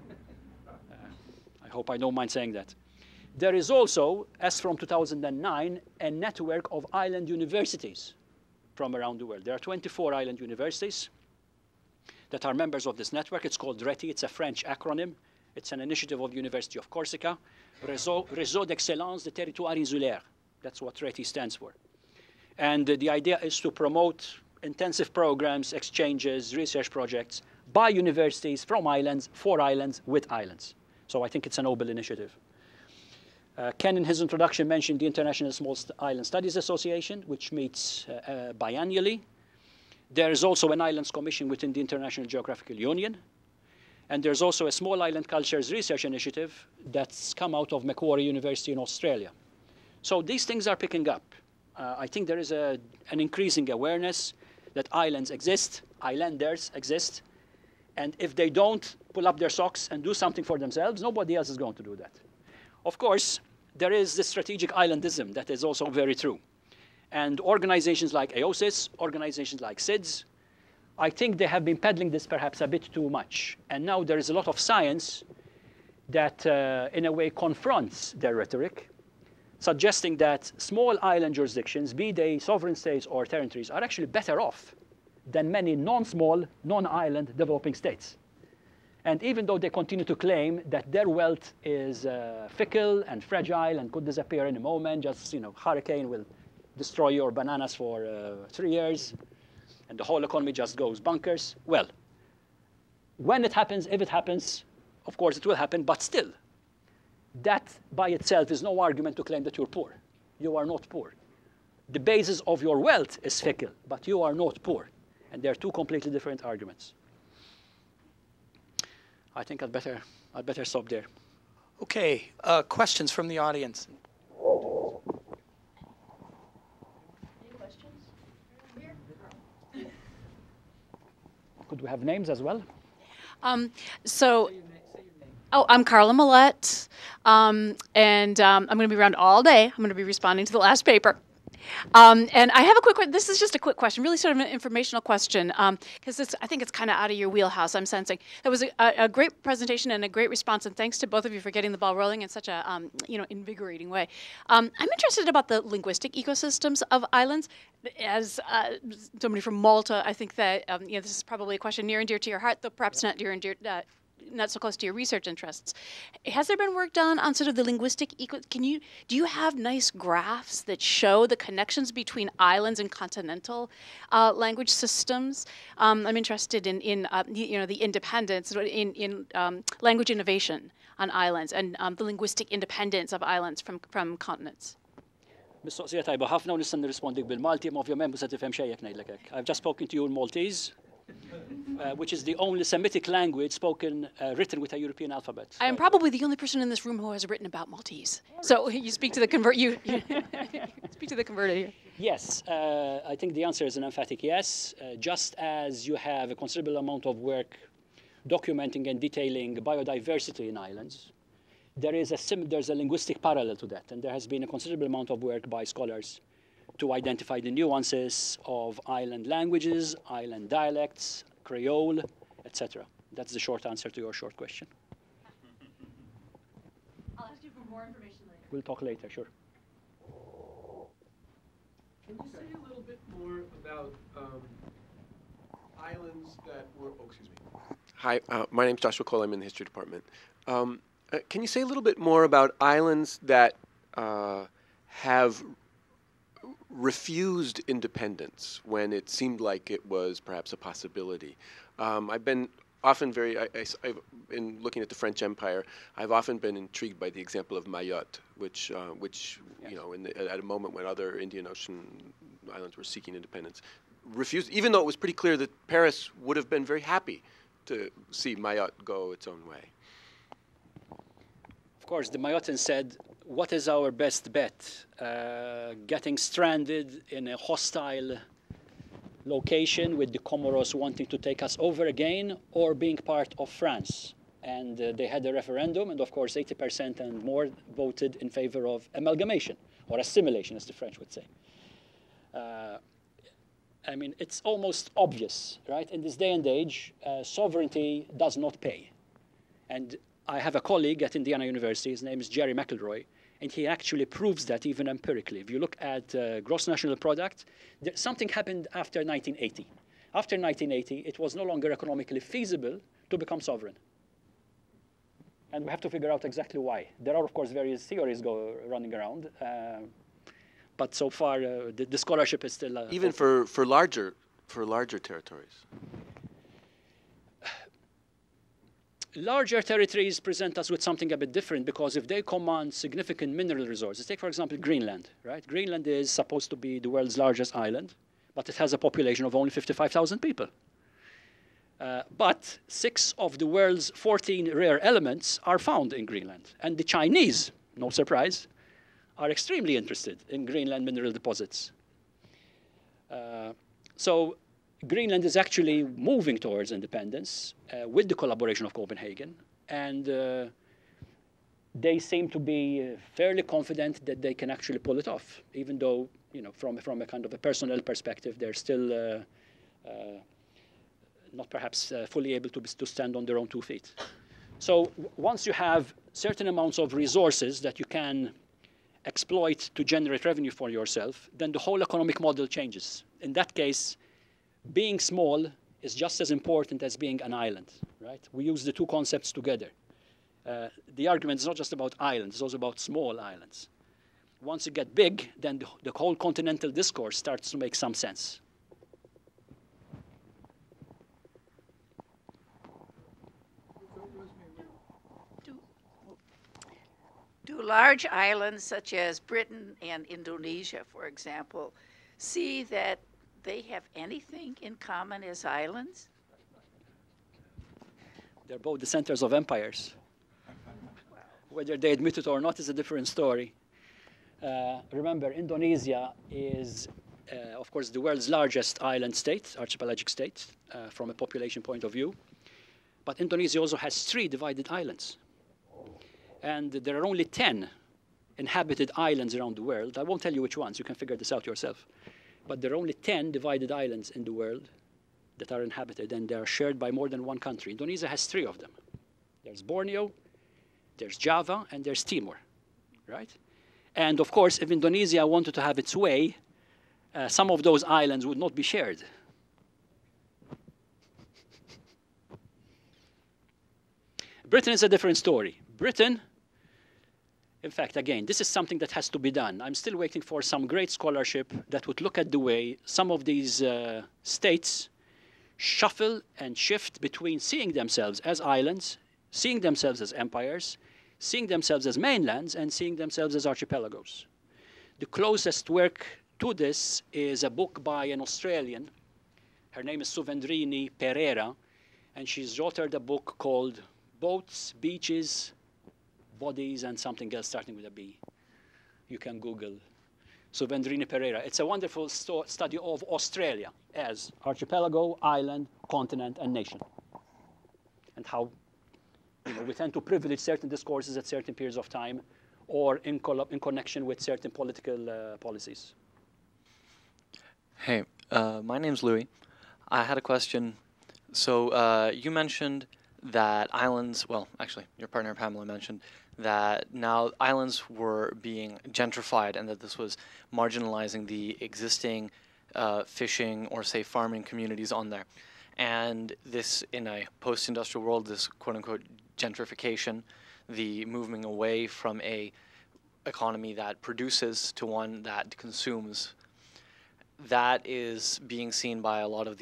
I hope I don't mind saying that. There is also, as from two thousand nine, a network of island universities from around the world. There are twenty-four island universities that are members of this network. It's called RETI. It's a French acronym. It's an initiative of the University of Corsica. Réseau, Réseau d'Excellence des Territoires Insulaires. That's what RETI stands for. And uh, the idea is to promote intensive programs, exchanges, research projects by universities from islands, for islands, with islands. So I think it's a noble initiative. Uh, Ken, in his introduction, mentioned the International Small St Island Studies Association, which meets uh, uh, biannually. There is also an Islands Commission within the International Geographical Union. And there's also a Small Island Cultures Research Initiative that's come out of Macquarie University in Australia. So these things are picking up. Uh, I think there is a, an increasing awareness that islands exist, islanders exist, and if they don't pull up their socks and do something for themselves, nobody else is going to do that. Of course, there is the strategic islandism that is also very true. And organizations like A O S I S, organizations like S I D S, I think they have been peddling this perhaps a bit too much. And now there is a lot of science that, uh, in a way, confronts their rhetoric, suggesting that small island jurisdictions, be they sovereign states or territories, are actually better off than many non-small, non-island developing states. And even though they continue to claim that their wealth is uh, fickle and fragile and could disappear in a moment, just, you know, hurricane will destroy your bananas for uh, three years, and the whole economy just goes bonkers. Well, when it happens, if it happens, of course it will happen, but still, that by itself is no argument to claim that you're poor. You are not poor. The basis of your wealth is fickle, but you are not poor. And they're two completely different arguments. I think I'd better, I'd better stop there. Okay, uh, questions from the audience? Any questions? Here. Could we have names as well? Um, so, oh, I'm Carla Millette, um, and um, I'm going to be around all day. I'm going to be responding to the last paper. Um, and I have a quick, this is just a quick question, really sort of an informational question, because um, I think it's kind of out of your wheelhouse, I'm sensing. That was a, a great presentation and a great response, and thanks to both of you for getting the ball rolling in such a um, you know, invigorating way. Um, I'm interested about the linguistic ecosystems of islands. As uh, somebody from Malta, I think that um, you know, this is probably a question near and dear to your heart, though perhaps not near and dear, uh, not so close to your research interests. Has there been work done on sort of the linguistic eco? Can you do you have nice graphs that show the connections between islands and continental uh, language systems? Um, I'm interested in in uh, you know, the independence in in um, language innovation on islands and um, the linguistic independence of islands from from continents. Mistoqsija tajba, ħafna u nista' nirrispondik bil-Malti, ma ovvjament mhux se tifhem xejn jekk ngħidlek hekk. I've just spoken to you in Maltese. Uh, which is the only Semitic language spoken, uh, written with a European alphabet. I am probably the only person in this room who has written about Maltese. So you speak to the convert. You, you speak to the converted here. Yes, uh, I think the answer is an emphatic yes. Uh, just as you have a considerable amount of work documenting and detailing biodiversity in islands, there is a sim there's a linguistic parallel to that, and there has been a considerable amount of work by scholars to identify the nuances of island languages, island dialects, Creole, et cetera. That's the short answer to your short question. I'll ask you for more information later. We'll talk later, sure. Can you say a little bit more about um, islands that were, oh, excuse me. Hi, uh, my name's Joshua Cole. I'm in the history department. Um, uh, can you say a little bit more about islands that uh, have refused independence when it seemed like it was perhaps a possibility? Um, I've been often very, I, I, I've, in looking at the French Empire, I've often been intrigued by the example of Mayotte, which, uh, which yes. you know, in the, at a moment when other Indian Ocean islands were seeking independence, refused, even though it was pretty clear that Paris would have been very happy to see Mayotte go its own way. Of course, the Mayottans said, what is our best bet? Uh, getting stranded in a hostile location with the Comoros wanting to take us over again, or being part of France? And uh, they had a referendum, and of course eighty percent and more voted in favor of amalgamation, or assimilation, as the French would say. Uh, I mean, it's almost obvious, right? In this day and age, uh, sovereignty does not pay. And I have a colleague at Indiana University, his name is Jerry McElroy, and he actually proves that even empirically. If you look at uh, gross national product, there, something happened after nineteen eighty. After nineteen eighty, it was no longer economically feasible to become sovereign. And we have to figure out exactly why. There are, of course, various theories go running around. Uh, but so far, uh, the, the scholarship is still... Uh, even for, for, larger, for larger territories? Larger territories present us with something a bit different, because if they command significant mineral resources, take for example Greenland, right? Greenland is supposed to be the world's largest island, but it has a population of only fifty-five thousand people. Uh, but six of the world's fourteen rare elements are found in Greenland. And the Chinese, no surprise, are extremely interested in Greenland mineral deposits. Uh, so Greenland is actually moving towards independence uh, with the collaboration of Copenhagen, and uh, they seem to be uh, fairly confident that they can actually pull it off, even though, you know, from, from a kind of a personnel perspective, they're still uh, uh, not perhaps uh, fully able to, be, to stand on their own two feet. So once you have certain amounts of resources that you can exploit to generate revenue for yourself, then the whole economic model changes. In that case, being small is just as important as being an island, right? We use the two concepts together. Uh, the argument is not just about islands, it's also about small islands. Once you get big, then the, the whole continental discourse starts to make some sense. Do, do large islands such as Britain and Indonesia, for example, see that they have anything in common as islands? They're both the centers of empires. Wow. Whether they admit it or not is a different story. Uh, remember, Indonesia is, uh, of course, the world's largest island state, archipelagic state, uh, from a population point of view. But Indonesia also has three divided islands. And there are only ten inhabited islands around the world. I won't tell you which ones. You can figure this out yourself. But there are only ten divided islands in the world that are inhabited, and they are shared by more than one country. Indonesia has three of them. There's Borneo, there's Java, and there's Timor, right? And of course, if Indonesia wanted to have its way, uh, some of those islands would not be shared. Britain is a different story. Britain, in fact, again, this is something that has to be done. I'm still waiting for some great scholarship that would look at the way some of these uh, states shuffle and shift between seeing themselves as islands, seeing themselves as empires, seeing themselves as mainlands, and seeing themselves as archipelagos. The closest work to this is a book by an Australian. Her name is Suvendrini Pereira, and she's authored a book called Boats, Beaches, Bodies, and something else starting with a B. You can Google Suvendrini Pereira. It's a wonderful sto study of Australia as archipelago, island, continent, and nation. And how, you know, we tend to privilege certain discourses at certain periods of time, or in, in connection with certain political uh, policies. Hey, uh, my name's Louis. I had a question. So uh, you mentioned that islands, well, actually, your partner Pamela mentioned that now islands were being gentrified and that this was marginalizing the existing uh, fishing or, say, farming communities on there. And this, in a post-industrial world, this quote-unquote gentrification, the moving away from a economy that produces to one that consumes, that is being seen by a lot of the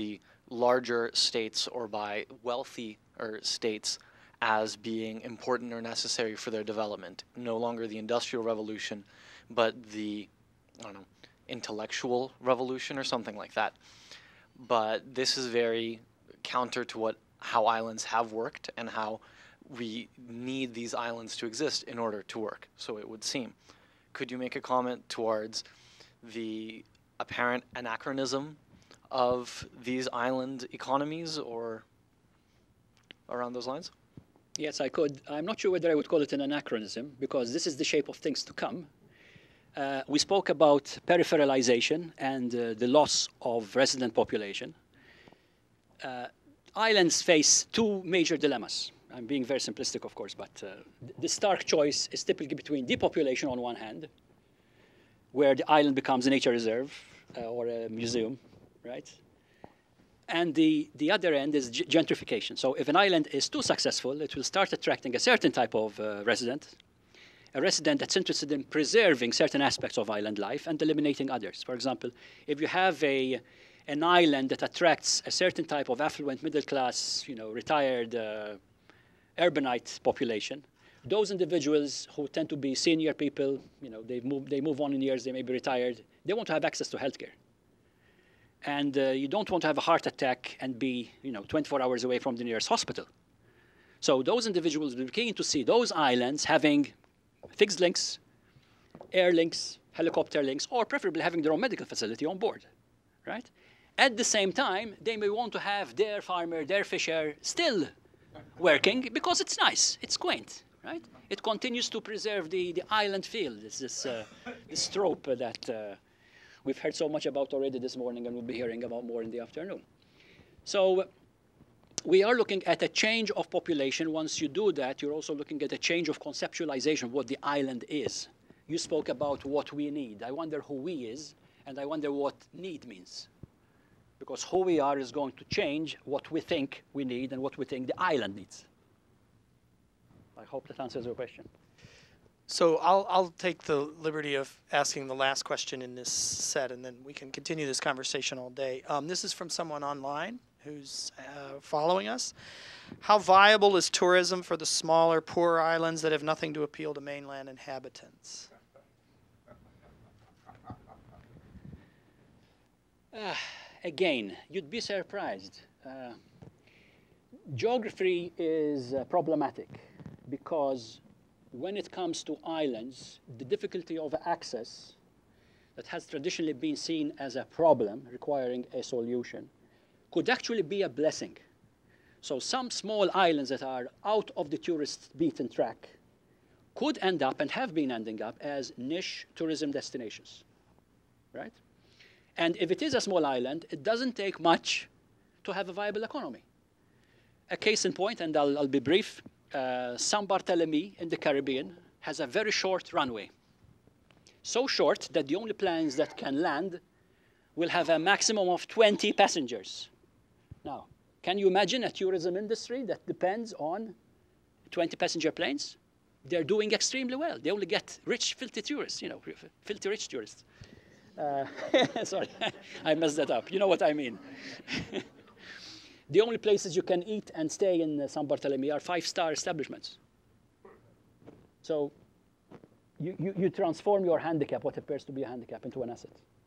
larger states or by wealthy or states as being important or necessary for their development. No longer the Industrial Revolution, but the, I don't know, intellectual revolution or something like that. But this is very counter to what how islands have worked and how we need these islands to exist in order to work, so it would seem. Could you make a comment towards the apparent anachronism of these island economies or around those lines? Yes, I could. I'm not sure whether I would call it an anachronism, because this is the shape of things to come. Uh, we spoke about peripheralization and uh, the loss of resident population. Uh, islands face two major dilemmas. I'm being very simplistic, of course, but uh, the stark choice is typically between depopulation on one hand, where the island becomes a nature reserve uh, or a museum, right? And the, the other end is gentrification. So if an island is too successful, it will start attracting a certain type of uh, resident, a resident that's interested in preserving certain aspects of island life and eliminating others. For example, if you have a, an island that attracts a certain type of affluent, middle class, you know, retired uh, urbanite population, those individuals who tend to be senior people, you know, they move, they move on in years, they may be retired, they want to have access to healthcare. And uh, you don't want to have a heart attack and be, you know, twenty-four hours away from the nearest hospital. So those individuals will be keen to see those islands having fixed links, air links, helicopter links, or preferably having their own medical facility on board, right? At the same time, they may want to have their farmer, their fisher still working because it's nice, it's quaint, right? It continues to preserve the, the island feel. It's this, uh, this trope that uh, we've heard so much about already this morning and we'll be hearing about more in the afternoon. So we are looking at a change of population. Once you do that, you're also looking at a change of conceptualization of what the island is. You spoke about what we need. I wonder who we is, and I wonder what need means. Because who we are is going to change what we think we need and what we think the island needs. I hope that answers your question. So I'll, I'll take the liberty of asking the last question in this set, and then we can continue this conversation all day. Um, this is from someone online who's uh, following us. How viable is tourism for the smaller, poorer islands that have nothing to appeal to mainland inhabitants? Uh, again, you'd be surprised. Uh, geography is uh, problematic because when it comes to islands, the difficulty of access that has traditionally been seen as a problem requiring a solution could actually be a blessing. So some small islands that are out of the tourist beaten track could end up and have been ending up as niche tourism destinations, right? And if it is a small island, it doesn't take much to have a viable economy. A case in point, and I'll, I'll be brief, uh, San Bartolome in the Caribbean has a very short runway. So short that the only planes that can land will have a maximum of twenty passengers. Now, can you imagine a tourism industry that depends on twenty passenger planes? They're doing extremely well. They only get rich, filthy tourists, you know, filthy rich tourists. Uh, sorry, I messed that up. You know what I mean. The only places you can eat and stay in uh, San Bartolome are five-star establishments. So you, you, you transform your handicap, what appears to be a handicap, into an asset.